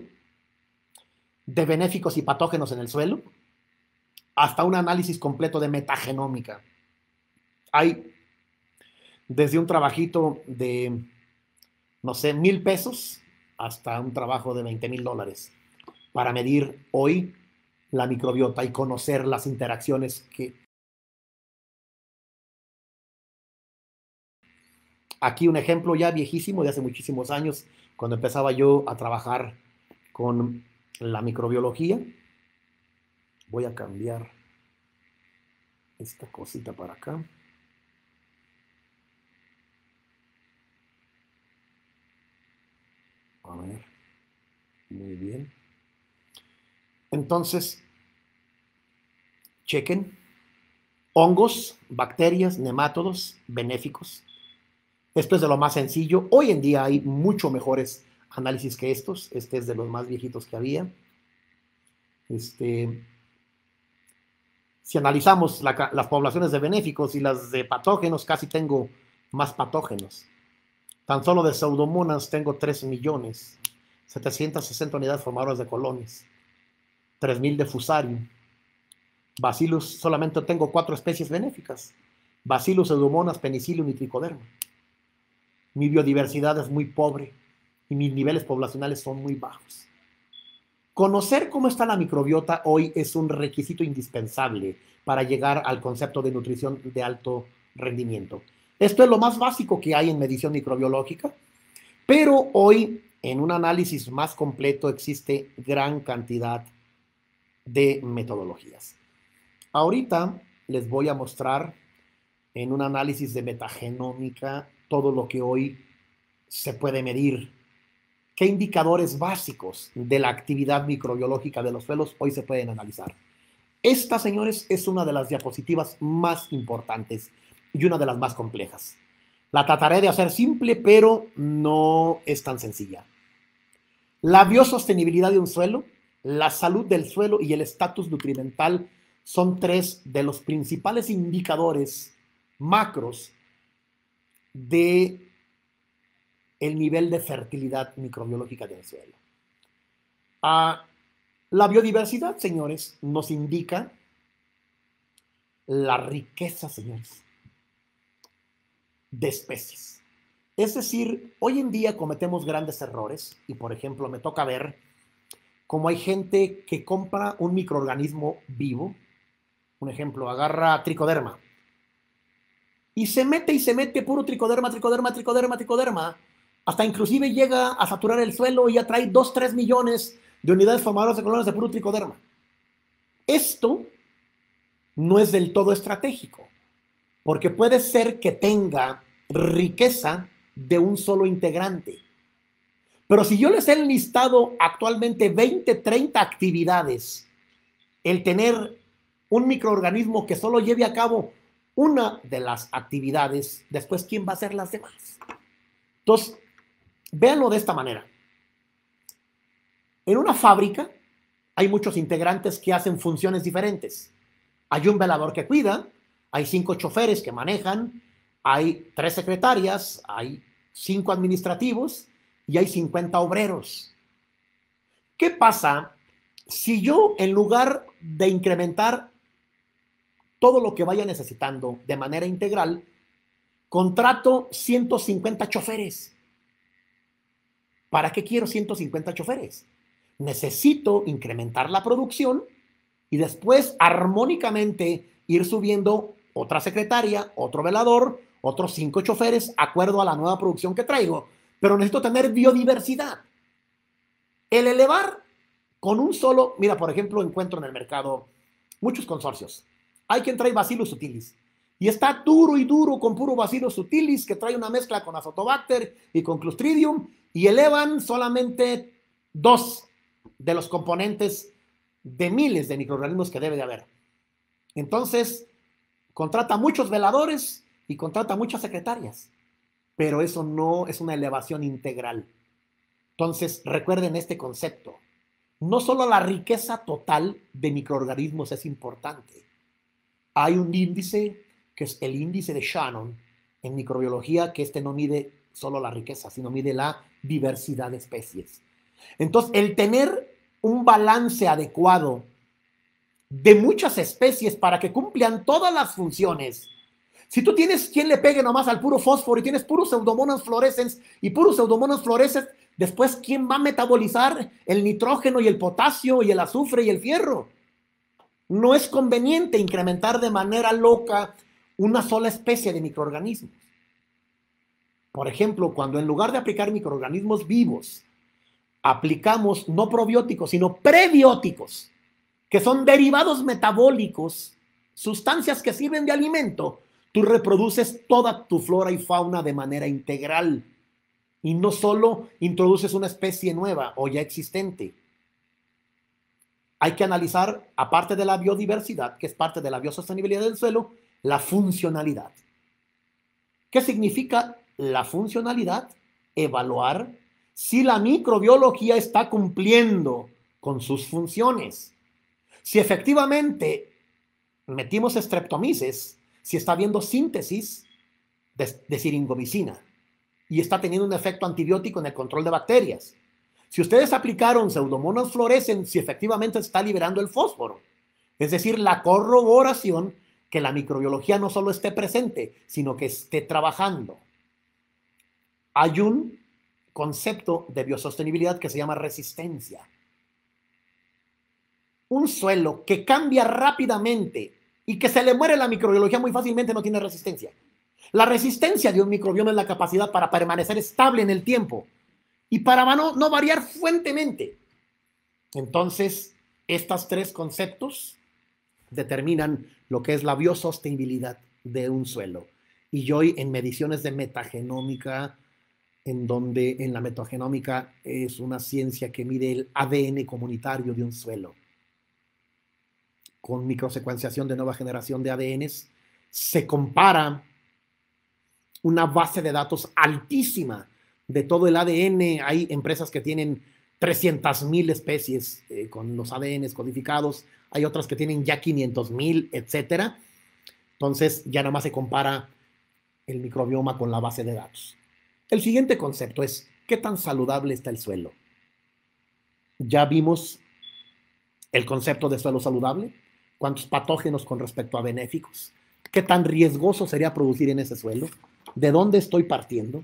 de benéficos y patógenos en el suelo, hasta un análisis completo de metagenómica. Hay desde un trabajito de, no sé, $1,000 hasta un trabajo de $20,000 para medir hoy la microbiota y conocer las interacciones que... Aquí un ejemplo ya viejísimo de hace muchísimos años, cuando empezaba yo a trabajar con la microbiología. Voy a cambiar esta cosita para acá. A ver, muy bien. Entonces, chequen, hongos, bacterias, nemátodos, benéficos. Esto es de lo más sencillo. Hoy en día hay mucho mejores análisis que estos. Este es de los más viejitos que había. Si analizamos las poblaciones de benéficos y las de patógenos, casi tengo más patógenos. Tan solo de pseudomonas tengo 3,760,000 unidades formadoras de colonias, 3,000 de fusarium. Bacillus, solamente tengo 4 especies benéficas: Bacillus, pseudomonas, penicillium y tricoderma. Mi biodiversidad es muy pobre y mis niveles poblacionales son muy bajos. Conocer cómo está la microbiota hoy es un requisito indispensable para llegar al concepto de nutrición de alto rendimiento. Esto es lo más básico que hay en medición microbiológica, pero hoy en un análisis más completo existe gran cantidad de metodologías. Ahorita les voy a mostrar en un análisis de metagenómica todo lo que hoy se puede medir. ¿Qué indicadores básicos de la actividad microbiológica de los suelos hoy se pueden analizar? Esta, señores, es una de las diapositivas más importantes y una de las más complejas. La trataré de hacer simple, pero no es tan sencilla. La biosostenibilidad de un suelo, la salud del suelo y el estatus nutrimental son 3 de los principales indicadores macros de el nivel de fertilidad microbiológica del suelo. La biodiversidad, señores, nos indica la riqueza, señores, de especies. Es decir, hoy en día cometemos grandes errores y, por ejemplo, me toca ver cómo hay gente que compra un microorganismo vivo. Un ejemplo, agarra tricoderma y se mete puro tricoderma, hasta inclusive llega a saturar el suelo y ya trae 2-3 millones de unidades formadoras de colonias de puro tricoderma. Esto no es del todo estratégico, porque puede ser que tenga riqueza de un solo integrante. Pero si yo les he listado actualmente 20, 30 actividades, el tener un microorganismo que solo lleve a cabo una de las actividades, después, ¿quién va a hacer las demás? Entonces, véanlo de esta manera. En una fábrica hay muchos integrantes que hacen funciones diferentes. Hay un velador que cuida, hay 5 choferes que manejan, hay 3 secretarias, hay 5 administrativos y hay 50 obreros. ¿Qué pasa si yo, en lugar de incrementar todo lo que vaya necesitando de manera integral, contrato 150 choferes? ¿Para qué quiero 150 choferes? Necesito incrementar la producción y después armónicamente ir subiendo otra secretaria, otro velador, otros 5 choferes, acuerdo a la nueva producción que traigo. Pero necesito tener biodiversidad. El elevar con un solo, mira, por ejemplo, encuentro en el mercado muchos consorcios. Hay quien trae Bacillus subtilis y está duro y duro con puro Bacillus subtilis, que trae una mezcla con Azotobacter y con Clostridium, y elevan solamente 2 de los componentes de miles de microorganismos que debe de haber. Entonces, contrata muchos veladores y contrata muchas secretarias, pero eso no es una elevación integral. Entonces, recuerden este concepto. No solo la riqueza total de microorganismos es importante. Hay un índice que es el índice de Shannon en microbiología, que no mide solo la riqueza, sino mide la diversidad de especies. Entonces, el tener un balance adecuado de muchas especies para que cumplan todas las funciones Si tú tienes quien le pegue nomás al puro fósforo y tienes puros pseudomonas fluorescens y puros pseudomonas fluorescens, después, ¿quién va a metabolizar el nitrógeno y el potasio y el azufre y el fierro? No es conveniente incrementar de manera loca una sola especie de microorganismos. Por ejemplo, cuando en lugar de aplicar microorganismos vivos, aplicamos no probióticos, sino prebióticos, que son derivados metabólicos, sustancias que sirven de alimento, tú reproduces toda tu flora y fauna de manera integral y no solo introduces una especie nueva o ya existente. Hay que analizar, aparte de la biodiversidad, que es parte de la biosostenibilidad del suelo, la funcionalidad. ¿Qué significa la funcionalidad? Evaluar si la microbiología está cumpliendo con sus funciones. Si efectivamente metimos streptomyces, si está habiendo síntesis de siringomicina y está teniendo un efecto antibiótico en el control de bacterias. Si ustedes aplicaron pseudomonas fluorescens, si efectivamente se está liberando el fósforo. Es decir, la corroboración que la microbiología no solo esté presente, sino que esté trabajando. Hay un concepto de biosostenibilidad que se llama resistencia. Un suelo que cambia rápidamente y que se le muere la microbiología muy fácilmente no tiene resistencia. La resistencia de un microbioma es la capacidad para permanecer estable en el tiempo y para no variar fuertemente. Entonces, estos tres conceptos determinan lo que es la biosostenibilidad de un suelo. Y hoy en mediciones de metagenómica, en donde en la metagenómica es una ciencia que mide el ADN comunitario de un suelo, con microsecuenciación de nueva generación de ADNs, se compara una base de datos altísima de todo el ADN. Hay empresas que tienen 300,000 especies con los ADNs codificados, hay otras que tienen ya 500,000, etcétera. Entonces ya nada más se compara el microbioma con la base de datos. El siguiente concepto es, ¿qué tan saludable está el suelo? Ya vimos el concepto de suelo saludable, cuántos patógenos con respecto a benéficos, qué tan riesgoso sería producir en ese suelo, de dónde estoy partiendo,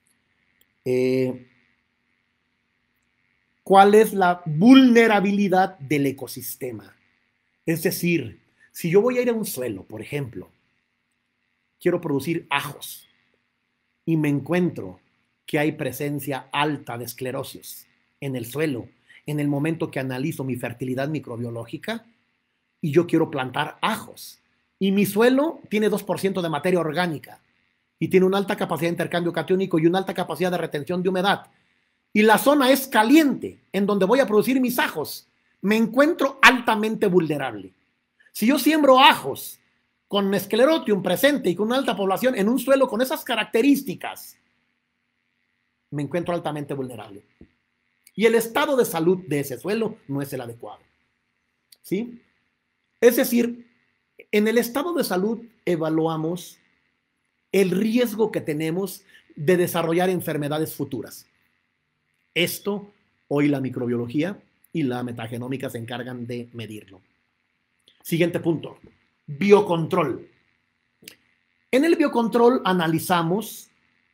cuál es la vulnerabilidad del ecosistema. Es decir, si yo voy a ir a un suelo, por ejemplo, quiero producir ajos y me encuentro que hay presencia alta de esclerosis en el suelo, en el momento que analizo mi fertilidad microbiológica y yo quiero plantar ajos y mi suelo tiene 2% de materia orgánica y tiene una alta capacidad de intercambio catiónico y una alta capacidad de retención de humedad y la zona es caliente en donde voy a producir mis ajos, me encuentro altamente vulnerable. Si yo siembro ajos con Sclerotium presente y con una alta población en un suelo con esas características, me encuentro altamente vulnerable. Y el estado de salud de ese suelo no es el adecuado. ¿Sí? Es decir, en el estado de salud evaluamos el riesgo que tenemos de desarrollar enfermedades futuras. Esto, hoy la microbiología y la metagenómica se encargan de medirlo. Siguiente punto, biocontrol. En el biocontrol analizamos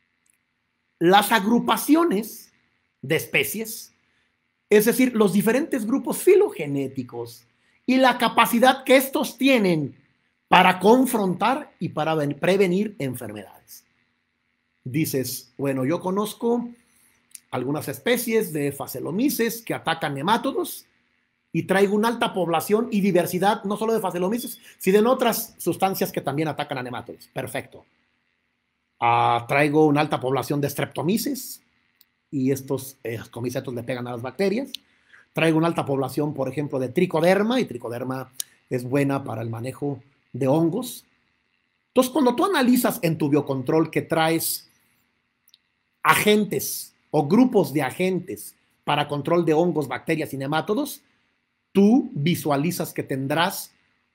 las agrupaciones de especies, es decir, los diferentes grupos filogenéticos y la capacidad que estos tienen para confrontar y para prevenir enfermedades. Dices, bueno, yo conozco algunas especies de Phaseolomyces que atacan nemátodos y traigo una alta población y diversidad no solo de Phaseolomyces, sino de otras sustancias que también atacan a nemátodos. Perfecto. Traigo una alta población de Streptomyces y estos comicetos le pegan a las bacterias. Traigo una alta población, por ejemplo, de Trichoderma y Trichoderma es buena para el manejo de hongos. Entonces, cuando tú analizas en tu biocontrol que traes agentes o grupos de agentes para control de hongos, bacterias y nemátodos, tú visualizas que tendrás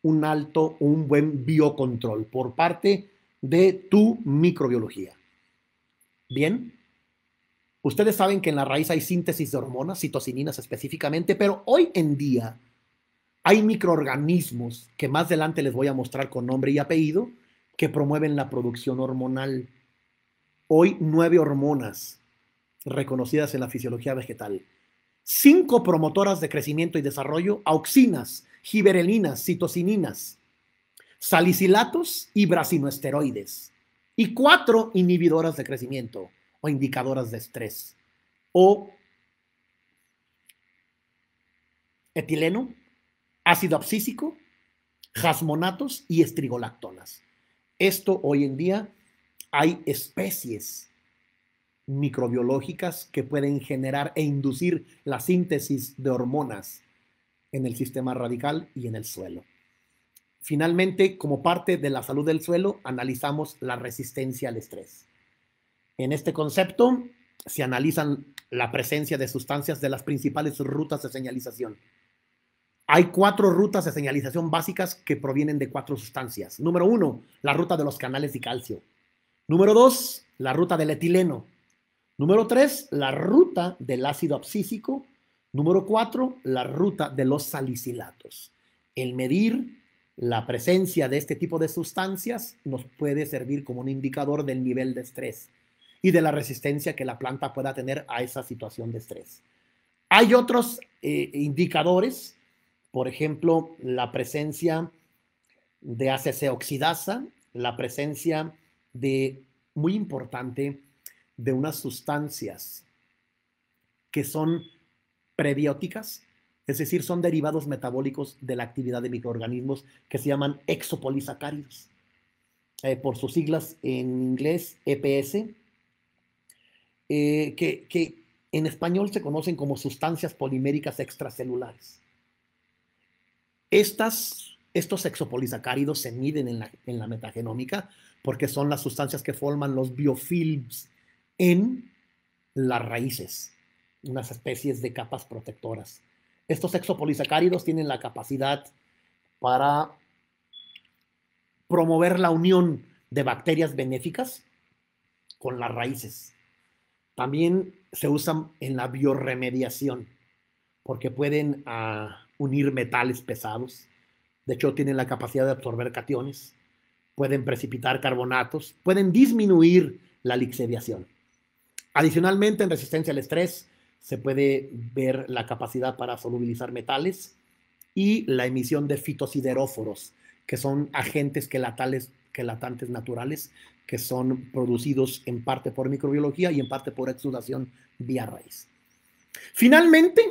un buen biocontrol por parte de tu microbiología. Bien, ustedes saben que en la raíz hay síntesis de hormonas, citocininas específicamente, pero hoy en día hay microorganismos que más adelante les voy a mostrar con nombre y apellido, que promueven la producción hormonal. Hoy 9 hormonas reconocidas en la fisiología vegetal. 5 promotoras de crecimiento y desarrollo, auxinas, giberelinas, citocininas, salicilatos y brasinoesteroides. Y 4 inhibidoras de crecimiento o indicadoras de estrés. O etileno, ácido abscísico, jasmonatos y estrigolactonas. Esto hoy en día hay especies microbiológicas que pueden generar e inducir la síntesis de hormonas en el sistema radical y en el suelo. Finalmente, como parte de la salud del suelo, analizamos la resistencia al estrés. En este concepto se analizan la presencia de sustancias de las principales rutas de señalización. Hay 4 rutas de señalización básicas que provienen de 4 sustancias. Número 1, la ruta de los canales de calcio. Número 2, la ruta del etileno. Número 3, la ruta del ácido abscísico. Número 4, la ruta de los salicilatos. El medir la presencia de este tipo de sustancias nos puede servir como un indicador del nivel de estrés y de la resistencia que la planta pueda tener a esa situación de estrés. Hay otros indicadores, por ejemplo, la presencia de ACC oxidasa, la presencia de, muy importante, de unas sustancias que son prebióticas, es decir, son derivados metabólicos de la actividad de microorganismos que se llaman exopolisacáridos, por sus siglas en inglés EPS, que en español se conocen como sustancias poliméricas extracelulares. Estos exopolisacáridos se miden en la metagenómica porque son las sustancias que forman los biofilms en las raíces, unas especies de capas protectoras. Estos exopolisacáridos tienen la capacidad para promover la unión de bacterias benéficas con las raíces. También se usan en la bioremediación porque pueden unir metales pesados. De hecho, tienen la capacidad de absorber cationes, pueden precipitar carbonatos, pueden disminuir la lixiviación. Adicionalmente, en resistencia al estrés, se puede ver la capacidad para solubilizar metales y la emisión de fitosideróforos, que son agentes quelatantes naturales que son producidos en parte por microbiología y en parte por exudación vía raíz. Finalmente,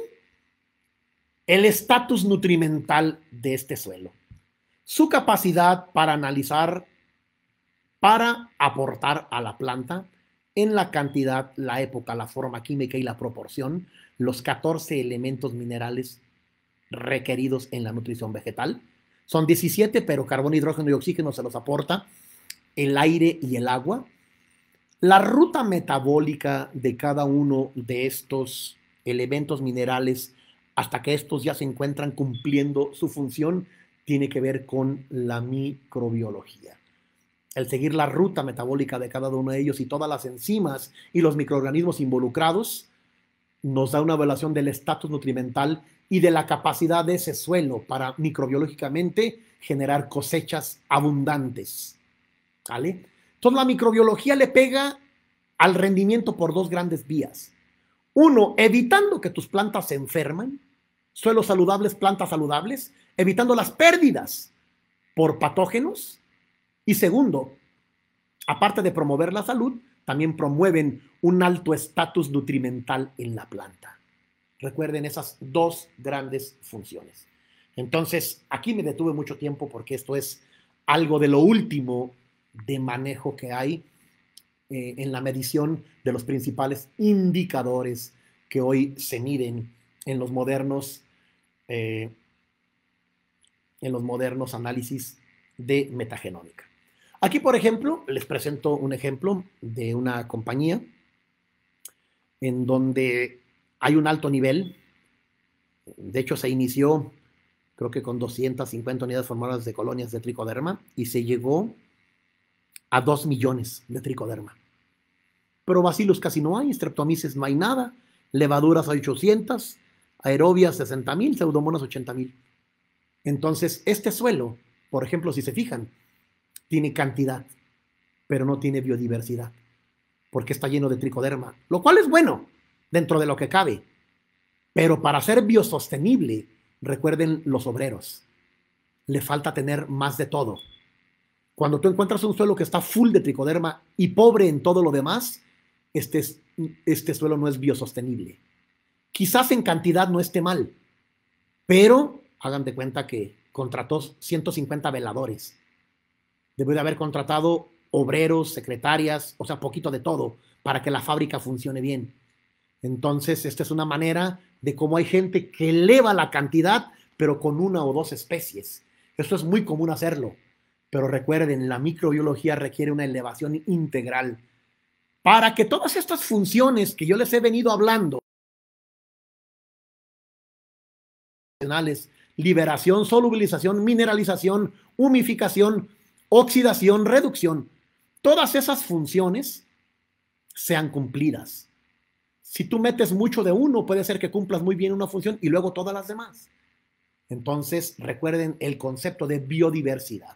el estatus nutrimental de este suelo, su capacidad para analizar, para aportar a la planta en la cantidad, la época, la forma química y la proporción, los 14 elementos minerales requeridos en la nutrición vegetal. Son 17, pero carbono, hidrógeno y oxígeno se los aporta el aire y el agua. La ruta metabólica de cada uno de estos elementos minerales hasta que estos ya se encuentran cumpliendo su función tiene que ver con la microbiología. El seguir la ruta metabólica de cada uno de ellos y todas las enzimas y los microorganismos involucrados nos da una evaluación del estatus nutrimental y de la capacidad de ese suelo para microbiológicamente generar cosechas abundantes. ¿Vale? Entonces la microbiología le pega al rendimiento por 2 grandes vías. Uno, evitando que tus plantas se enfermen, suelos saludables, plantas saludables, evitando las pérdidas por patógenos. Y segundo, aparte de promover la salud, también promueven un alto estatus nutrimental en la planta. Recuerden esas 2 grandes funciones. Entonces, aquí me detuve mucho tiempo porque esto es algo de lo último de manejo que hay en la medición de los principales indicadores que hoy se miden en los modernos análisis de metagenómica. Aquí, por ejemplo, les presento un ejemplo de una compañía en donde hay un alto nivel. De hecho, se inició, creo que con 250 unidades formadoras de colonias de tricoderma y se llegó a 2 millones de tricoderma. Pero bacilos casi no hay, streptomyces no hay nada, levaduras hay 800, aerobias 60,000, pseudomonas 80,000. Entonces, este suelo, por ejemplo, si se fijan, tiene cantidad, pero no tiene biodiversidad, porque está lleno de tricoderma, lo cual es bueno dentro de lo que cabe. Pero para ser biosostenible, recuerden los obreros, le falta tener más de todo. Cuando tú encuentras un suelo que está full de tricoderma y pobre en todo lo demás, este suelo no es biosostenible. Quizás en cantidad no esté mal, pero hagan de cuenta que contrató 150 veladores. Debe de haber contratado obreros, secretarias, o sea, poquito de todo, para que la fábrica funcione bien. Entonces, esta es una manera de cómo hay gente que eleva la cantidad, pero con una o dos especies. Esto es muy común hacerlo. Pero recuerden, la microbiología requiere una elevación integral. Para que todas estas funciones que yo les he venido hablando, liberación, solubilización, mineralización, humificación, oxidación, reducción, todas esas funciones sean cumplidas. Si tú metes mucho de uno, puede ser que cumplas muy bien una función y luego todas las demás. Entonces, recuerden el concepto de biodiversidad.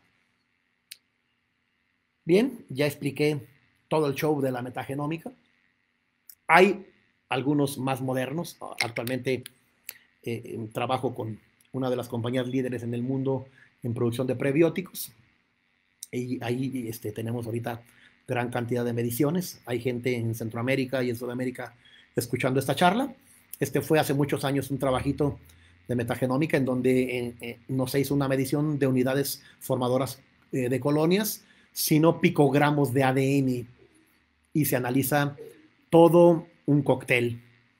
Bien, ya expliqué todo el show de la metagenómica. Hay algunos más modernos. Actualmente trabajo con una de las compañías líderes en el mundo en producción de prebióticos. Y ahí tenemos ahorita gran cantidad de mediciones. Hay gente en Centroamérica y en Sudamérica escuchando esta charla. Fue hace muchos años un trabajito de metagenómica en donde no se hizo una medición de unidades formadoras de colonias, sino picogramos de ADN, y se analiza todo un cóctel.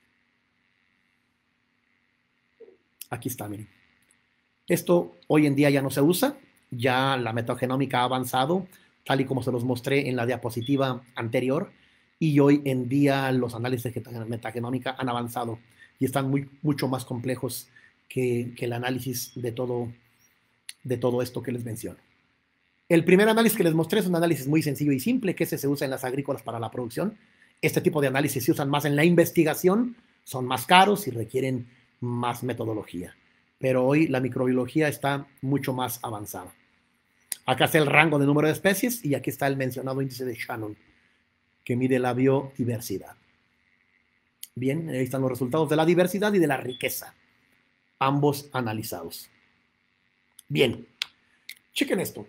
Aquí está, miren. Esto hoy en día ya no se usa, ya la metagenómica ha avanzado, tal y como se los mostré en la diapositiva anterior, y hoy en día los análisis de metagenómica han avanzado y están mucho más complejos que el análisis de todo esto que les menciono. El primer análisis que les mostré es un análisis muy sencillo y simple, que se usa en las agrícolas para la producción. Este tipo de análisis se usan más en la investigación, son más caros y requieren más metodología. Pero hoy la microbiología está mucho más avanzada. Acá está el rango de número de especies y aquí está el mencionado índice de Shannon, que mide la biodiversidad. Bien, ahí están los resultados de la diversidad y de la riqueza, ambos analizados. Bien, chequen esto.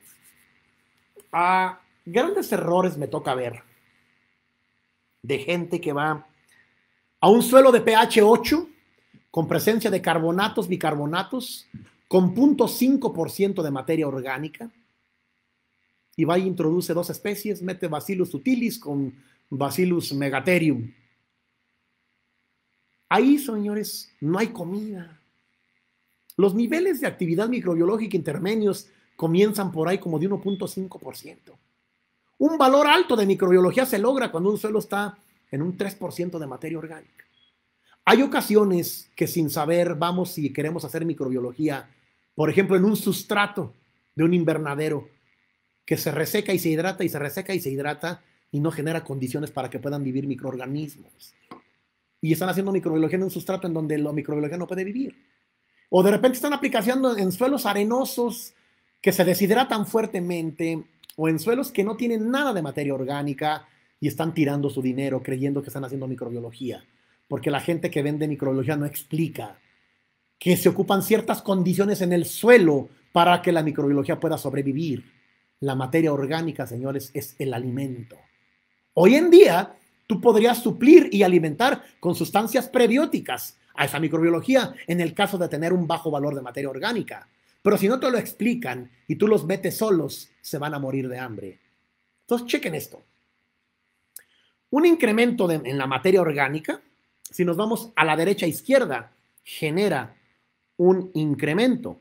Grandes errores me toca ver de gente que va a un suelo de pH 8 con presencia de carbonatos, bicarbonatos, con 0.5% de materia orgánica, y va y introduce dos especies, mete Bacillus subtilis con Bacillus megatherium. Ahí, señores, no hay comida. Los niveles de actividad microbiológica intermedios comienzan por ahí como de 1.5%. Un valor alto de microbiología se logra cuando un suelo está en un 3% de materia orgánica. Hay ocasiones que sin saber vamos y queremos hacer microbiología, por ejemplo, en un sustrato de un invernadero que se reseca y se hidrata y se reseca y se hidrata y no genera condiciones para que puedan vivir microorganismos. Y están haciendo microbiología en un sustrato en donde la microbiología no puede vivir. O de repente están aplicando en suelos arenosos que se deshidratan fuertemente, o en suelos que no tienen nada de materia orgánica y están tirando su dinero creyendo que están haciendo microbiología. Porque la gente que vende microbiología no explica que se ocupan ciertas condiciones en el suelo para que la microbiología pueda sobrevivir. La materia orgánica, señores, es el alimento. Hoy en día, tú podrías suplir y alimentar con sustancias prebióticas a esa microbiología en el caso de tener un bajo valor de materia orgánica. Pero si no te lo explican y tú los metes solos, se van a morir de hambre. Entonces, chequen esto. Un incremento en la materia orgánica, si nos vamos a la derecha e izquierda, genera un incremento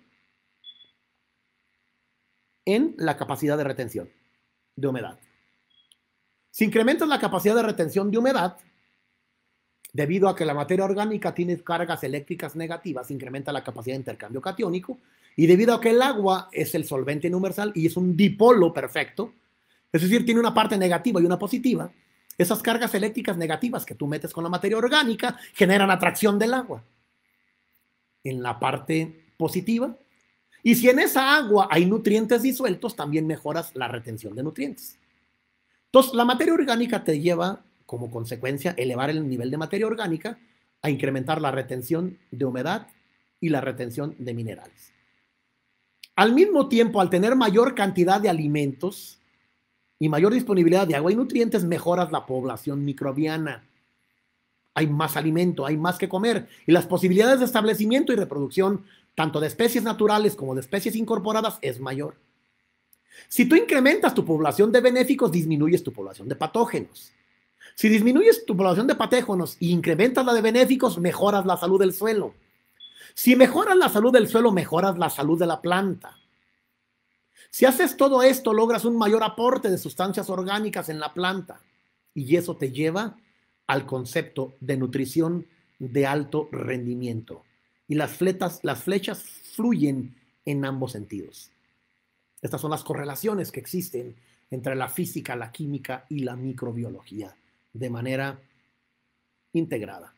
en la capacidad de retención de humedad. Si incrementas la capacidad de retención de humedad, debido a que la materia orgánica tiene cargas eléctricas negativas, incrementa la capacidad de intercambio catiónico, y debido a que el agua es el solvente universal y es un dipolo perfecto, es decir, tiene una parte negativa y una positiva, esas cargas eléctricas negativas que tú metes con la materia orgánica generan atracción del agua en la parte positiva, Y si en esa agua hay nutrientes disueltos, también mejoras la retención de nutrientes. Entonces, la materia orgánica te lleva, como consecuencia, elevar el nivel de materia orgánica, a incrementar la retención de humedad y la retención de minerales. Al mismo tiempo, al tener mayor cantidad de alimentos y mayor disponibilidad de agua y nutrientes, mejoras la población microbiana. Hay más alimento, hay más que comer, y las posibilidades de establecimiento y reproducción, tanto de especies naturales como de especies incorporadas, es mayor. Si tú incrementas tu población de benéficos, disminuyes tu población de patógenos. Si disminuyes tu población de patógenos e incrementas la de benéficos, mejoras la salud del suelo. Si mejoras la salud del suelo, mejoras la salud de la planta. Si haces todo esto, logras un mayor aporte de sustancias orgánicas en la planta, y eso te lleva al concepto de nutrición de alto rendimiento. Y las flechas fluyen en ambos sentidos. Estas son las correlaciones que existen entre la física, la química y la microbiología de manera integrada.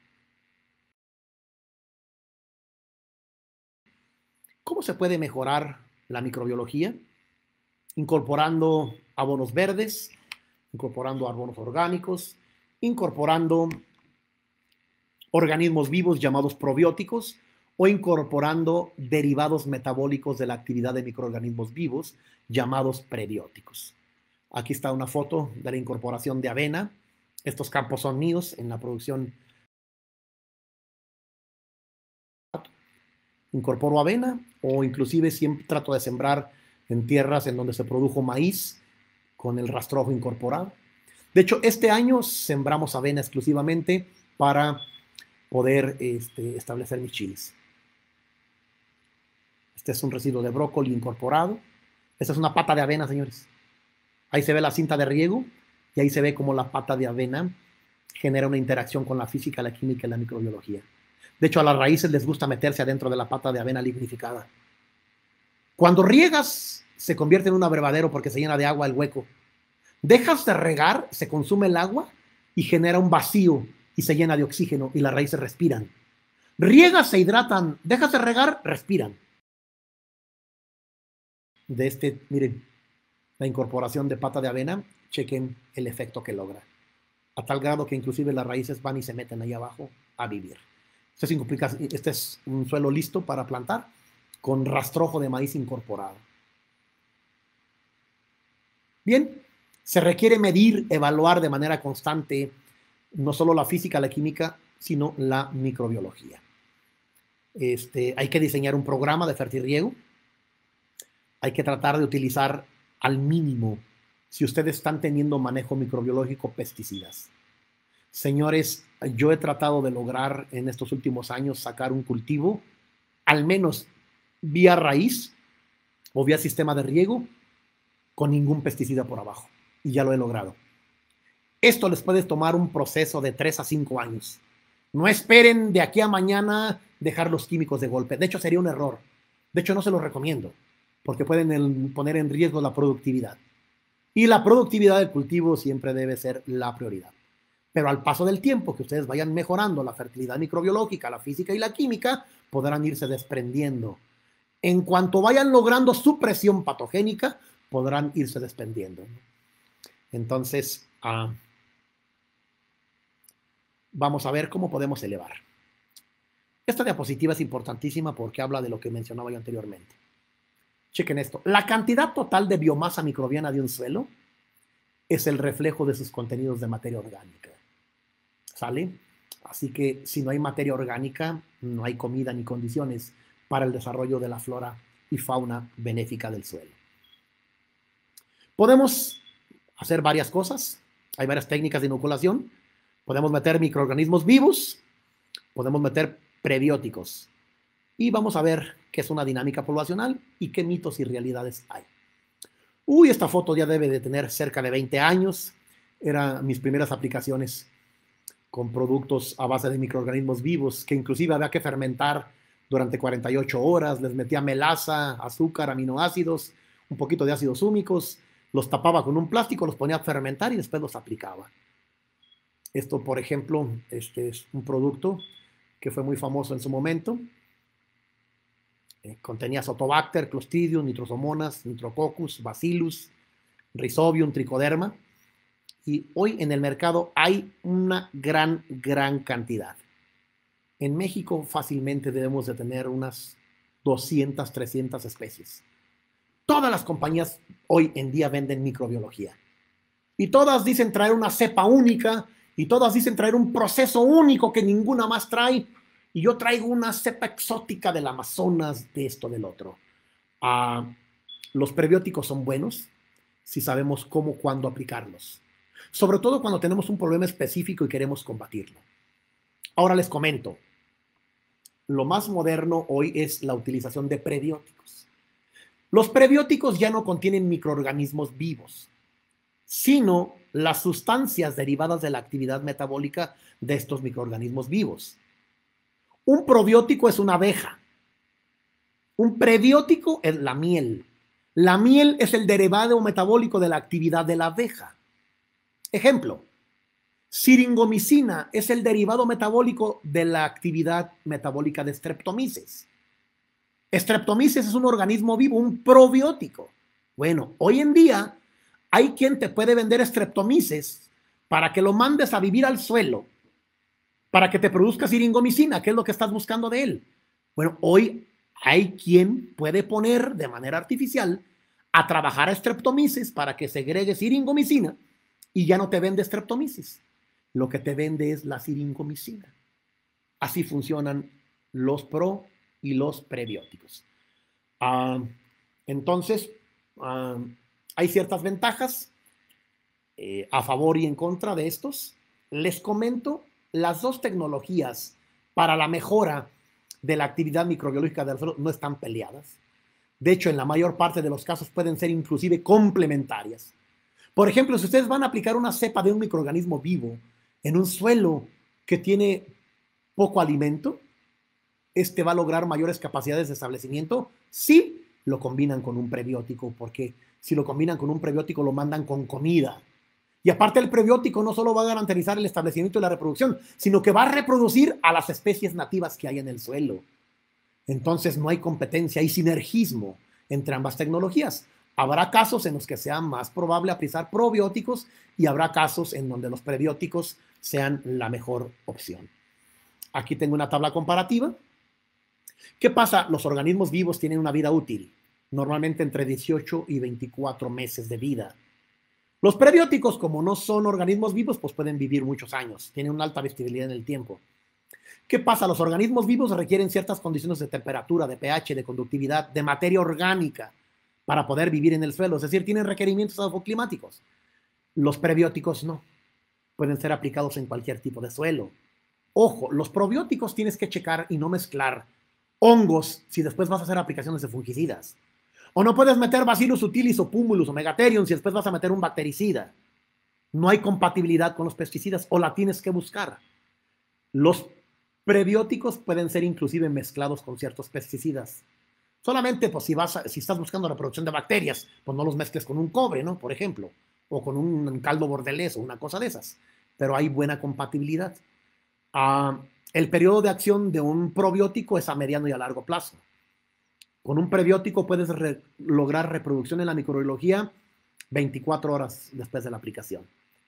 ¿Cómo se puede mejorar la microbiología? Incorporando abonos verdes, incorporando abonos orgánicos, incorporando organismos vivos llamados probióticos o incorporando derivados metabólicos de la actividad de microorganismos vivos llamados prebióticos. Aquí está una foto de la incorporación de avena. Estos campos son míos en la producción. Incorporo avena o inclusive siempre trato de sembrar en tierras en donde se produjo maíz con el rastrojo incorporado. De hecho, este año sembramos avena exclusivamente para poder establecer mis chiles. Este es un residuo de brócoli incorporado. Esta es una pata de avena, señores. Ahí se ve la cinta de riego y ahí se ve cómo la pata de avena genera una interacción con la física, la química y la microbiología. De hecho, a las raíces les gusta meterse adentro de la pata de avena lignificada. Cuando riegas, se convierte en un abrevadero porque se llena de agua el hueco. Dejas de regar, se consume el agua y genera un vacío y se llena de oxígeno y las raíces respiran. Riegas, se hidratan, dejas de regar, respiran. Miren, la incorporación de pata de avena, chequen el efecto que logra. A tal grado que inclusive las raíces van y se meten ahí abajo a vivir. Este es un suelo listo para plantar con rastrojo de maíz incorporado. Bien, se requiere medir, evaluar de manera constante no solo la física, la química, sino la microbiología. Hay que diseñar un programa de fertirriego. Hay que tratar de utilizar al mínimo, si ustedes están teniendo manejo microbiológico, pesticidas. Señores, yo he tratado de lograr en estos últimos años sacar un cultivo, al menos vía raíz o vía sistema de riego, con ningún pesticida por abajo. Y ya lo he logrado. Esto les puede tomar un proceso de 3 a 5 años. No esperen de aquí a mañana dejar los químicos de golpe. De hecho, sería un error. De hecho, no se los recomiendo, porque pueden poner en riesgo la productividad. Y la productividad del cultivo siempre debe ser la prioridad. Pero al paso del tiempo, que ustedes vayan mejorando la fertilidad microbiológica, la física y la química, podrán irse desprendiendo. En cuanto vayan logrando su presión patogénica, podrán irse desprendiendo. Entonces, vamos a ver cómo podemos elevar. Esta diapositiva es importantísima porque habla de lo que mencionaba yo anteriormente. Chequen esto. La cantidad total de biomasa microbiana de un suelo es el reflejo de sus contenidos de materia orgánica. ¿Sale? Así que si no hay materia orgánica, no hay comida ni condiciones para el desarrollo de la flora y fauna benéfica del suelo. Podemos hacer varias cosas. Hay varias técnicas de inoculación. Podemos meter microorganismos vivos. Podemos meter prebióticos. Y vamos a ver qué es una dinámica poblacional y qué mitos y realidades hay. Esta foto ya debe de tener cerca de 20 años. Eran mis primeras aplicaciones con productos a base de microorganismos vivos, que inclusive había que fermentar durante 48 horas. Les metía melaza, azúcar, aminoácidos, un poquito de ácidos húmicos, los tapaba con un plástico, los ponía a fermentar y después los aplicaba. Esto, por ejemplo, es un producto que fue muy famoso en su momento. Contenía Azotobacter, Clostridium, Nitrosomonas, Nitrococcus, Bacillus, Rhizobium, Trichoderma. Y hoy en el mercado hay una gran cantidad. En México fácilmente debemos de tener unas 200, 300 especies. Todas las compañías hoy en día venden microbiología. Y todas dicen traer una cepa única, y todas dicen traer un proceso único que ninguna más trae. Y yo traigo una cepa exótica del Amazonas, de esto, del otro. Los prebióticos son buenos si sabemos cómo, cuándo aplicarlos. Sobre todo cuando tenemos un problema específico y queremos combatirlo. Ahora les comento. Lo más moderno hoy es la utilización de prebióticos. Los prebióticos ya no contienen microorganismos vivos, sino las sustancias derivadas de la actividad metabólica de estos microorganismos vivos. Un probiótico es una abeja. Un prebiótico es la miel. La miel es el derivado metabólico de la actividad de la abeja. Ejemplo, siringomicina es el derivado metabólico de la actividad metabólica de Streptomyces. Streptomyces es un organismo vivo, un probiótico. Bueno, hoy en día hay quien te puede vender Streptomyces para que lo mandes a vivir al suelo, para que te produzca siringomicina, que es lo que estás buscando de él. Bueno, hoy hay quien puede poner de manera artificial a trabajar a Streptomyces para que segregue siringomicina y ya no te vende Streptomyces. Lo que te vende es la siringomicina. Así funcionan los pro y los prebióticos. Entonces, hay ciertas ventajas a favor y en contra de estos. Les comento, las dos tecnologías para la mejora de la actividad microbiológica del suelo no están peleadas. De hecho, en la mayor parte de los casos pueden ser inclusive complementarias. Por ejemplo, si ustedes van a aplicar una cepa de un microorganismo vivo en un suelo que tiene poco alimento, este va a lograr mayores capacidades de establecimiento si lo combinan con un prebiótico, porque si lo combinan con un prebiótico lo mandan con comida. Y aparte el prebiótico no solo va a garantizar el establecimiento y la reproducción, sino que va a reproducir a las especies nativas que hay en el suelo. Entonces no hay competencia, hay sinergismo entre ambas tecnologías. Habrá casos en los que sea más probable aplicar probióticos y habrá casos en donde los prebióticos sean la mejor opción. Aquí tengo una tabla comparativa. ¿Qué pasa? Los organismos vivos tienen una vida útil, normalmente entre 18 y 24 meses de vida. Los prebióticos, como no son organismos vivos, pues pueden vivir muchos años, tienen una alta vestibilidad en el tiempo. ¿Qué pasa? Los organismos vivos requieren ciertas condiciones de temperatura, de pH, de conductividad, de materia orgánica para poder vivir en el suelo, es decir, tienen requerimientos agroclimáticos. Los prebióticos no, pueden ser aplicados en cualquier tipo de suelo. Ojo, los probióticos tienes que checar y no mezclar hongos si después vas a hacer aplicaciones de fungicidas. O no puedes meter Bacillus subtilis o Pumulus o Megatherium si después vas a meter un bactericida. No hay compatibilidad con los pesticidas o la tienes que buscar. Los prebióticos pueden ser inclusive mezclados con ciertos pesticidas. Solamente pues, si estás buscando la producción de bacterias, pues no los mezcles con un cobre, ¿no? Por ejemplo, o con un caldo bordelés o una cosa de esas. Pero hay buena compatibilidad. El periodo de acción de un probiótico es a mediano y a largo plazo. Con un prebiótico puedes lograr reproducción en la microbiología 24 horas después de la aplicación.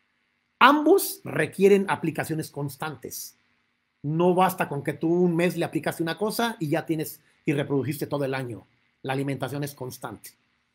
Ambos requieren aplicaciones constantes. No basta con que tú un mes le aplicaste una cosa y ya tienes y reproduciste todo el año. La alimentación es constante.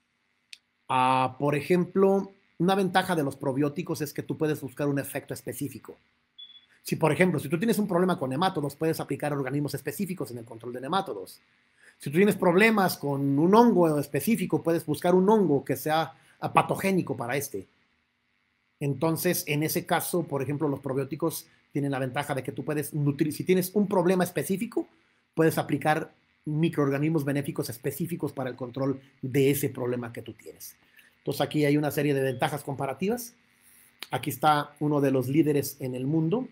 Por ejemplo, una ventaja de los probióticos es que tú puedes buscar un efecto específico. Si, por ejemplo, si tú tienes un problema con nemátodos, puedes aplicar organismos específicos en el control de nemátodos. Si tú tienes problemas con un hongo específico, puedes buscar un hongo que sea patogénico para este. Entonces, en ese caso, por ejemplo, los probióticos tienen la ventaja de que tú puedes nutrir. Si tienes un problema específico, puedes aplicar microorganismos benéficos específicos para el control de ese problema que tú tienes. Entonces, aquí hay una serie de ventajas comparativas. Aquí está uno de los líderes en el mundo.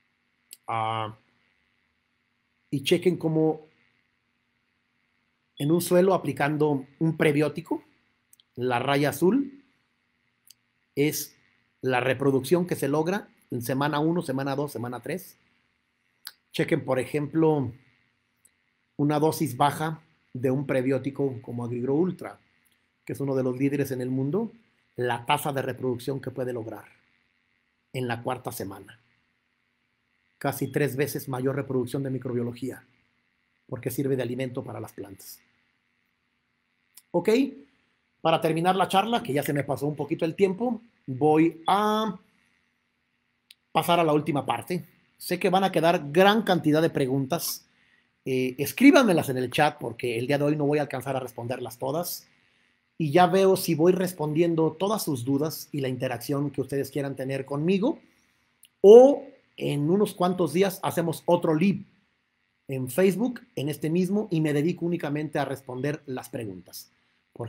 Y chequen cómo en un suelo aplicando un prebiótico, la raya azul es la reproducción que se logra en semana 1, semana 2, semana 3. Chequen, por ejemplo, una dosis baja de un prebiótico como AgriGrow Ultra, que es uno de los líderes en el mundo, la tasa de reproducción que puede lograr en la cuarta semana. Casi 3 veces mayor reproducción de microbiología, porque sirve de alimento para las plantas. Ok, para terminar la charla, que ya se me pasó un poquito el tiempo, voy a pasar a la última parte. Sé que van a quedar gran cantidad de preguntas. Escríbanmelas en el chat porque el día de hoy no voy a alcanzar a responderlas todas. Y ya veo si voy respondiendo todas sus dudas y la interacción que ustedes quieran tener conmigo. O en unos cuantos días hacemos otro live en Facebook, en este mismo, y me dedico únicamente a responder las preguntas. Porque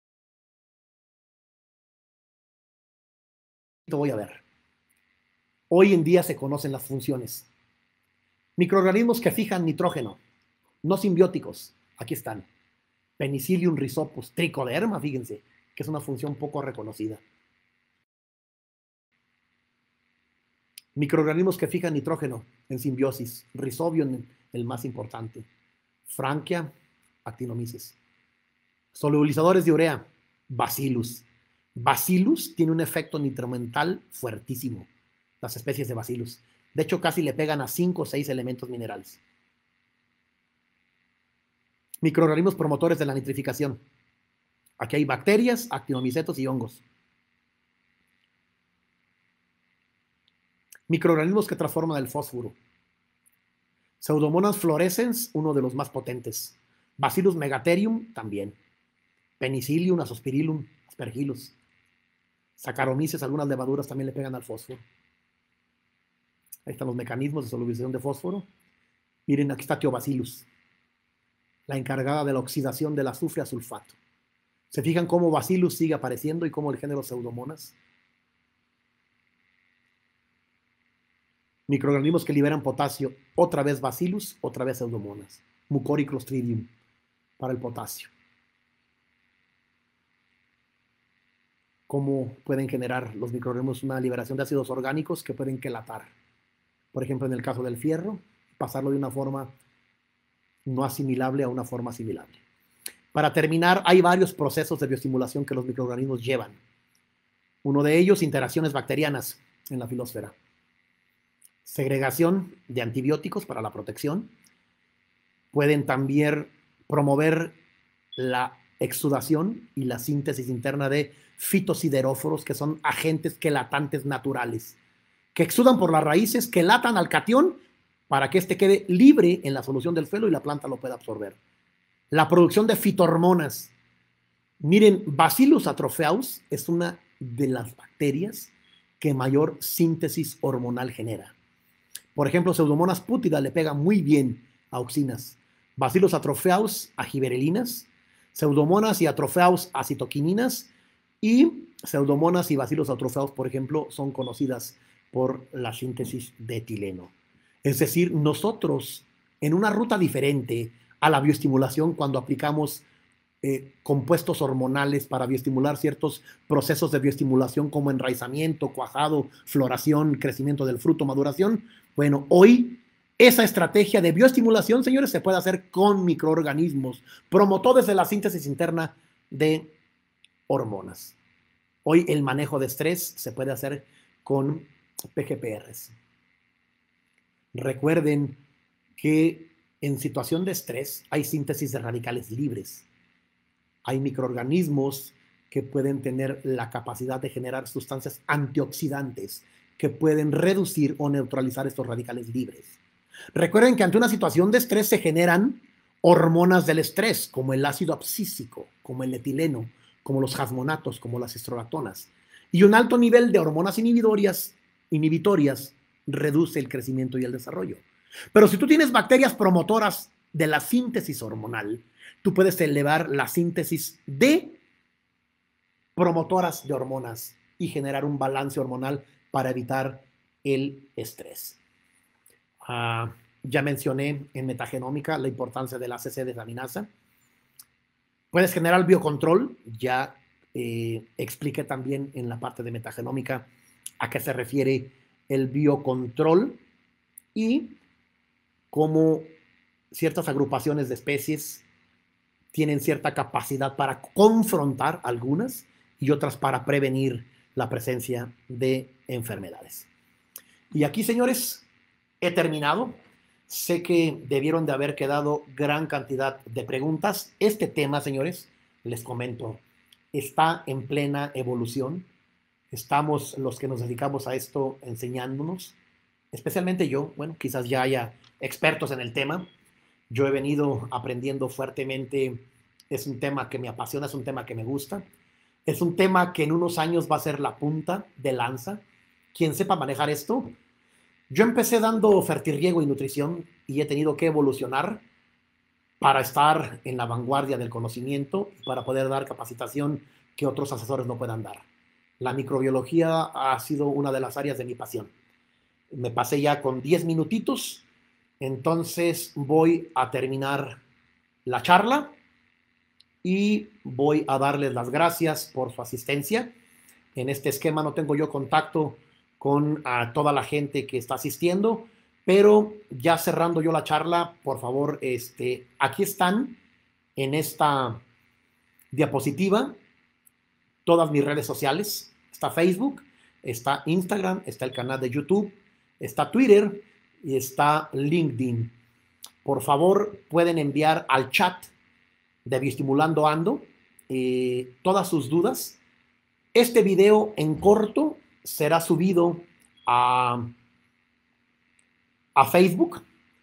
voy a ver. Hoy en día se conocen las funciones. Microorganismos que fijan nitrógeno, no simbióticos. Aquí están. Penicillium rhizopus, tricoderma, fíjense, que es una función poco reconocida. Microorganismos que fijan nitrógeno en simbiosis. Rhizobium, el más importante. Franquia, Actinomyces. Solubilizadores de urea, Bacillus. Bacillus tiene un efecto nitromental fuertísimo. Las especies de Bacillus. De hecho, casi le pegan a 5 o 6 elementos minerales. Microorganismos promotores de la nitrificación. Aquí hay bacterias, actinomicetos y hongos. Microorganismos que transforman el fósforo. Pseudomonas fluorescens, uno de los más potentes. Bacillus megatherium, también. Penicillium, Azospirillum, Aspergillus. Saccharomyces, algunas levaduras también le pegan al fósforo. Ahí están los mecanismos de solubilización de fósforo. Miren, aquí está Thiobacillus, la encargada de la oxidación del azufre a sulfato. ¿Se fijan cómo Bacillus sigue apareciendo y cómo el género Pseudomonas? Microorganismos que liberan potasio, otra vez Bacillus, otra vez Pseudomonas. Mucori Clostridium para el potasio. Cómo pueden generar los microorganismos una liberación de ácidos orgánicos que pueden quelatar. Por ejemplo, en el caso del fierro, pasarlo de una forma no asimilable a una forma asimilable. Para terminar, hay varios procesos de bioestimulación que los microorganismos llevan. Uno de ellos, interacciones bacterianas en la filosfera. Segregación de antibióticos para la protección. Pueden también promover la exudación y la síntesis interna de fitosideróforos, que son agentes quelatantes naturales, que exudan por las raíces, que latan al catión para que éste quede libre en la solución del suelo y la planta lo pueda absorber. La producción de fitohormonas. Miren, Bacillus atrophaeus es una de las bacterias que mayor síntesis hormonal genera. Por ejemplo, Pseudomonas pútida le pega muy bien a auxinas. Bacillus atrophaeus a giberelinas, Pseudomonas y atrophaeus a citoquininas, y Pseudomonas y Bacillus atrophaeus, por ejemplo, son conocidas por la síntesis de etileno. Es decir, nosotros, en una ruta diferente a la bioestimulación, cuando aplicamos compuestos hormonales para bioestimular ciertos procesos de bioestimulación como enraizamiento, cuajado, floración, crecimiento del fruto, maduración. Bueno, hoy esa estrategia de bioestimulación, señores, se puede hacer con microorganismos, promotores de la síntesis interna de hormonas. Hoy el manejo de estrés se puede hacer con PGPRs. Recuerden que en situación de estrés hay síntesis de radicales libres. Hay microorganismos que pueden tener la capacidad de generar sustancias antioxidantes que pueden reducir o neutralizar estos radicales libres. Recuerden que ante una situación de estrés se generan hormonas del estrés, como el ácido abscísico, como el etileno, como los jasmonatos, como las estrolactonas. Y un alto nivel de hormonas inhibitorias reduce el crecimiento y el desarrollo. Pero si tú tienes bacterias promotoras de la síntesis hormonal, tú puedes elevar la síntesis de promotoras de hormonas y generar un balance hormonal para evitar el estrés. Ya mencioné en metagenómica la importancia del ACC desaminasa. Puedes generar biocontrol. Ya expliqué también en la parte de metagenómica a qué se refiere el biocontrol y cómo ciertas agrupaciones de especies tienen cierta capacidad para confrontar algunas y otras para prevenir la presencia de enfermedades. Y aquí, señores, he terminado. Sé que debieron de haber quedado gran cantidad de preguntas. Este tema, señores, les comento, está en plena evolución. Estamos los que nos dedicamos a esto enseñándonos, especialmente yo, bueno, quizás ya haya expertos en el tema. Yo he venido aprendiendo fuertemente. Es un tema que me apasiona, es un tema que me gusta. Es un tema que en unos años va a ser la punta de lanza. Quien sepa manejar esto. Yo empecé dando fertirriego y nutrición y he tenido que evolucionar para estar en la vanguardia del conocimiento y para poder dar capacitación que otros asesores no puedan dar. La microbiología ha sido una de las áreas de mi pasión. Me pasé ya con 10 minutitos, entonces voy a terminar la charla y voy a darles las gracias por su asistencia. En este esquema no tengo yo contacto con toda la gente que está asistiendo, pero ya cerrando yo la charla, por favor, aquí están en esta diapositiva todas mis redes sociales. Está Facebook, está Instagram, está el canal de YouTube, está Twitter y está LinkedIn. Por favor, pueden enviar al chat de Bioestimulando Ando todas sus dudas. Este video en corto será subido a Facebook,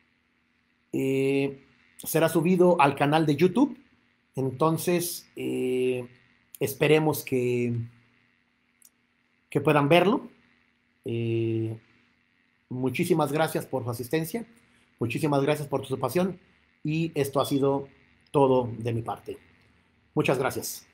será subido al canal de YouTube. Entonces, esperemos que puedan verlo. Muchísimas gracias por su asistencia, muchísimas gracias por su pasión y esto ha sido todo de mi parte. Muchas gracias.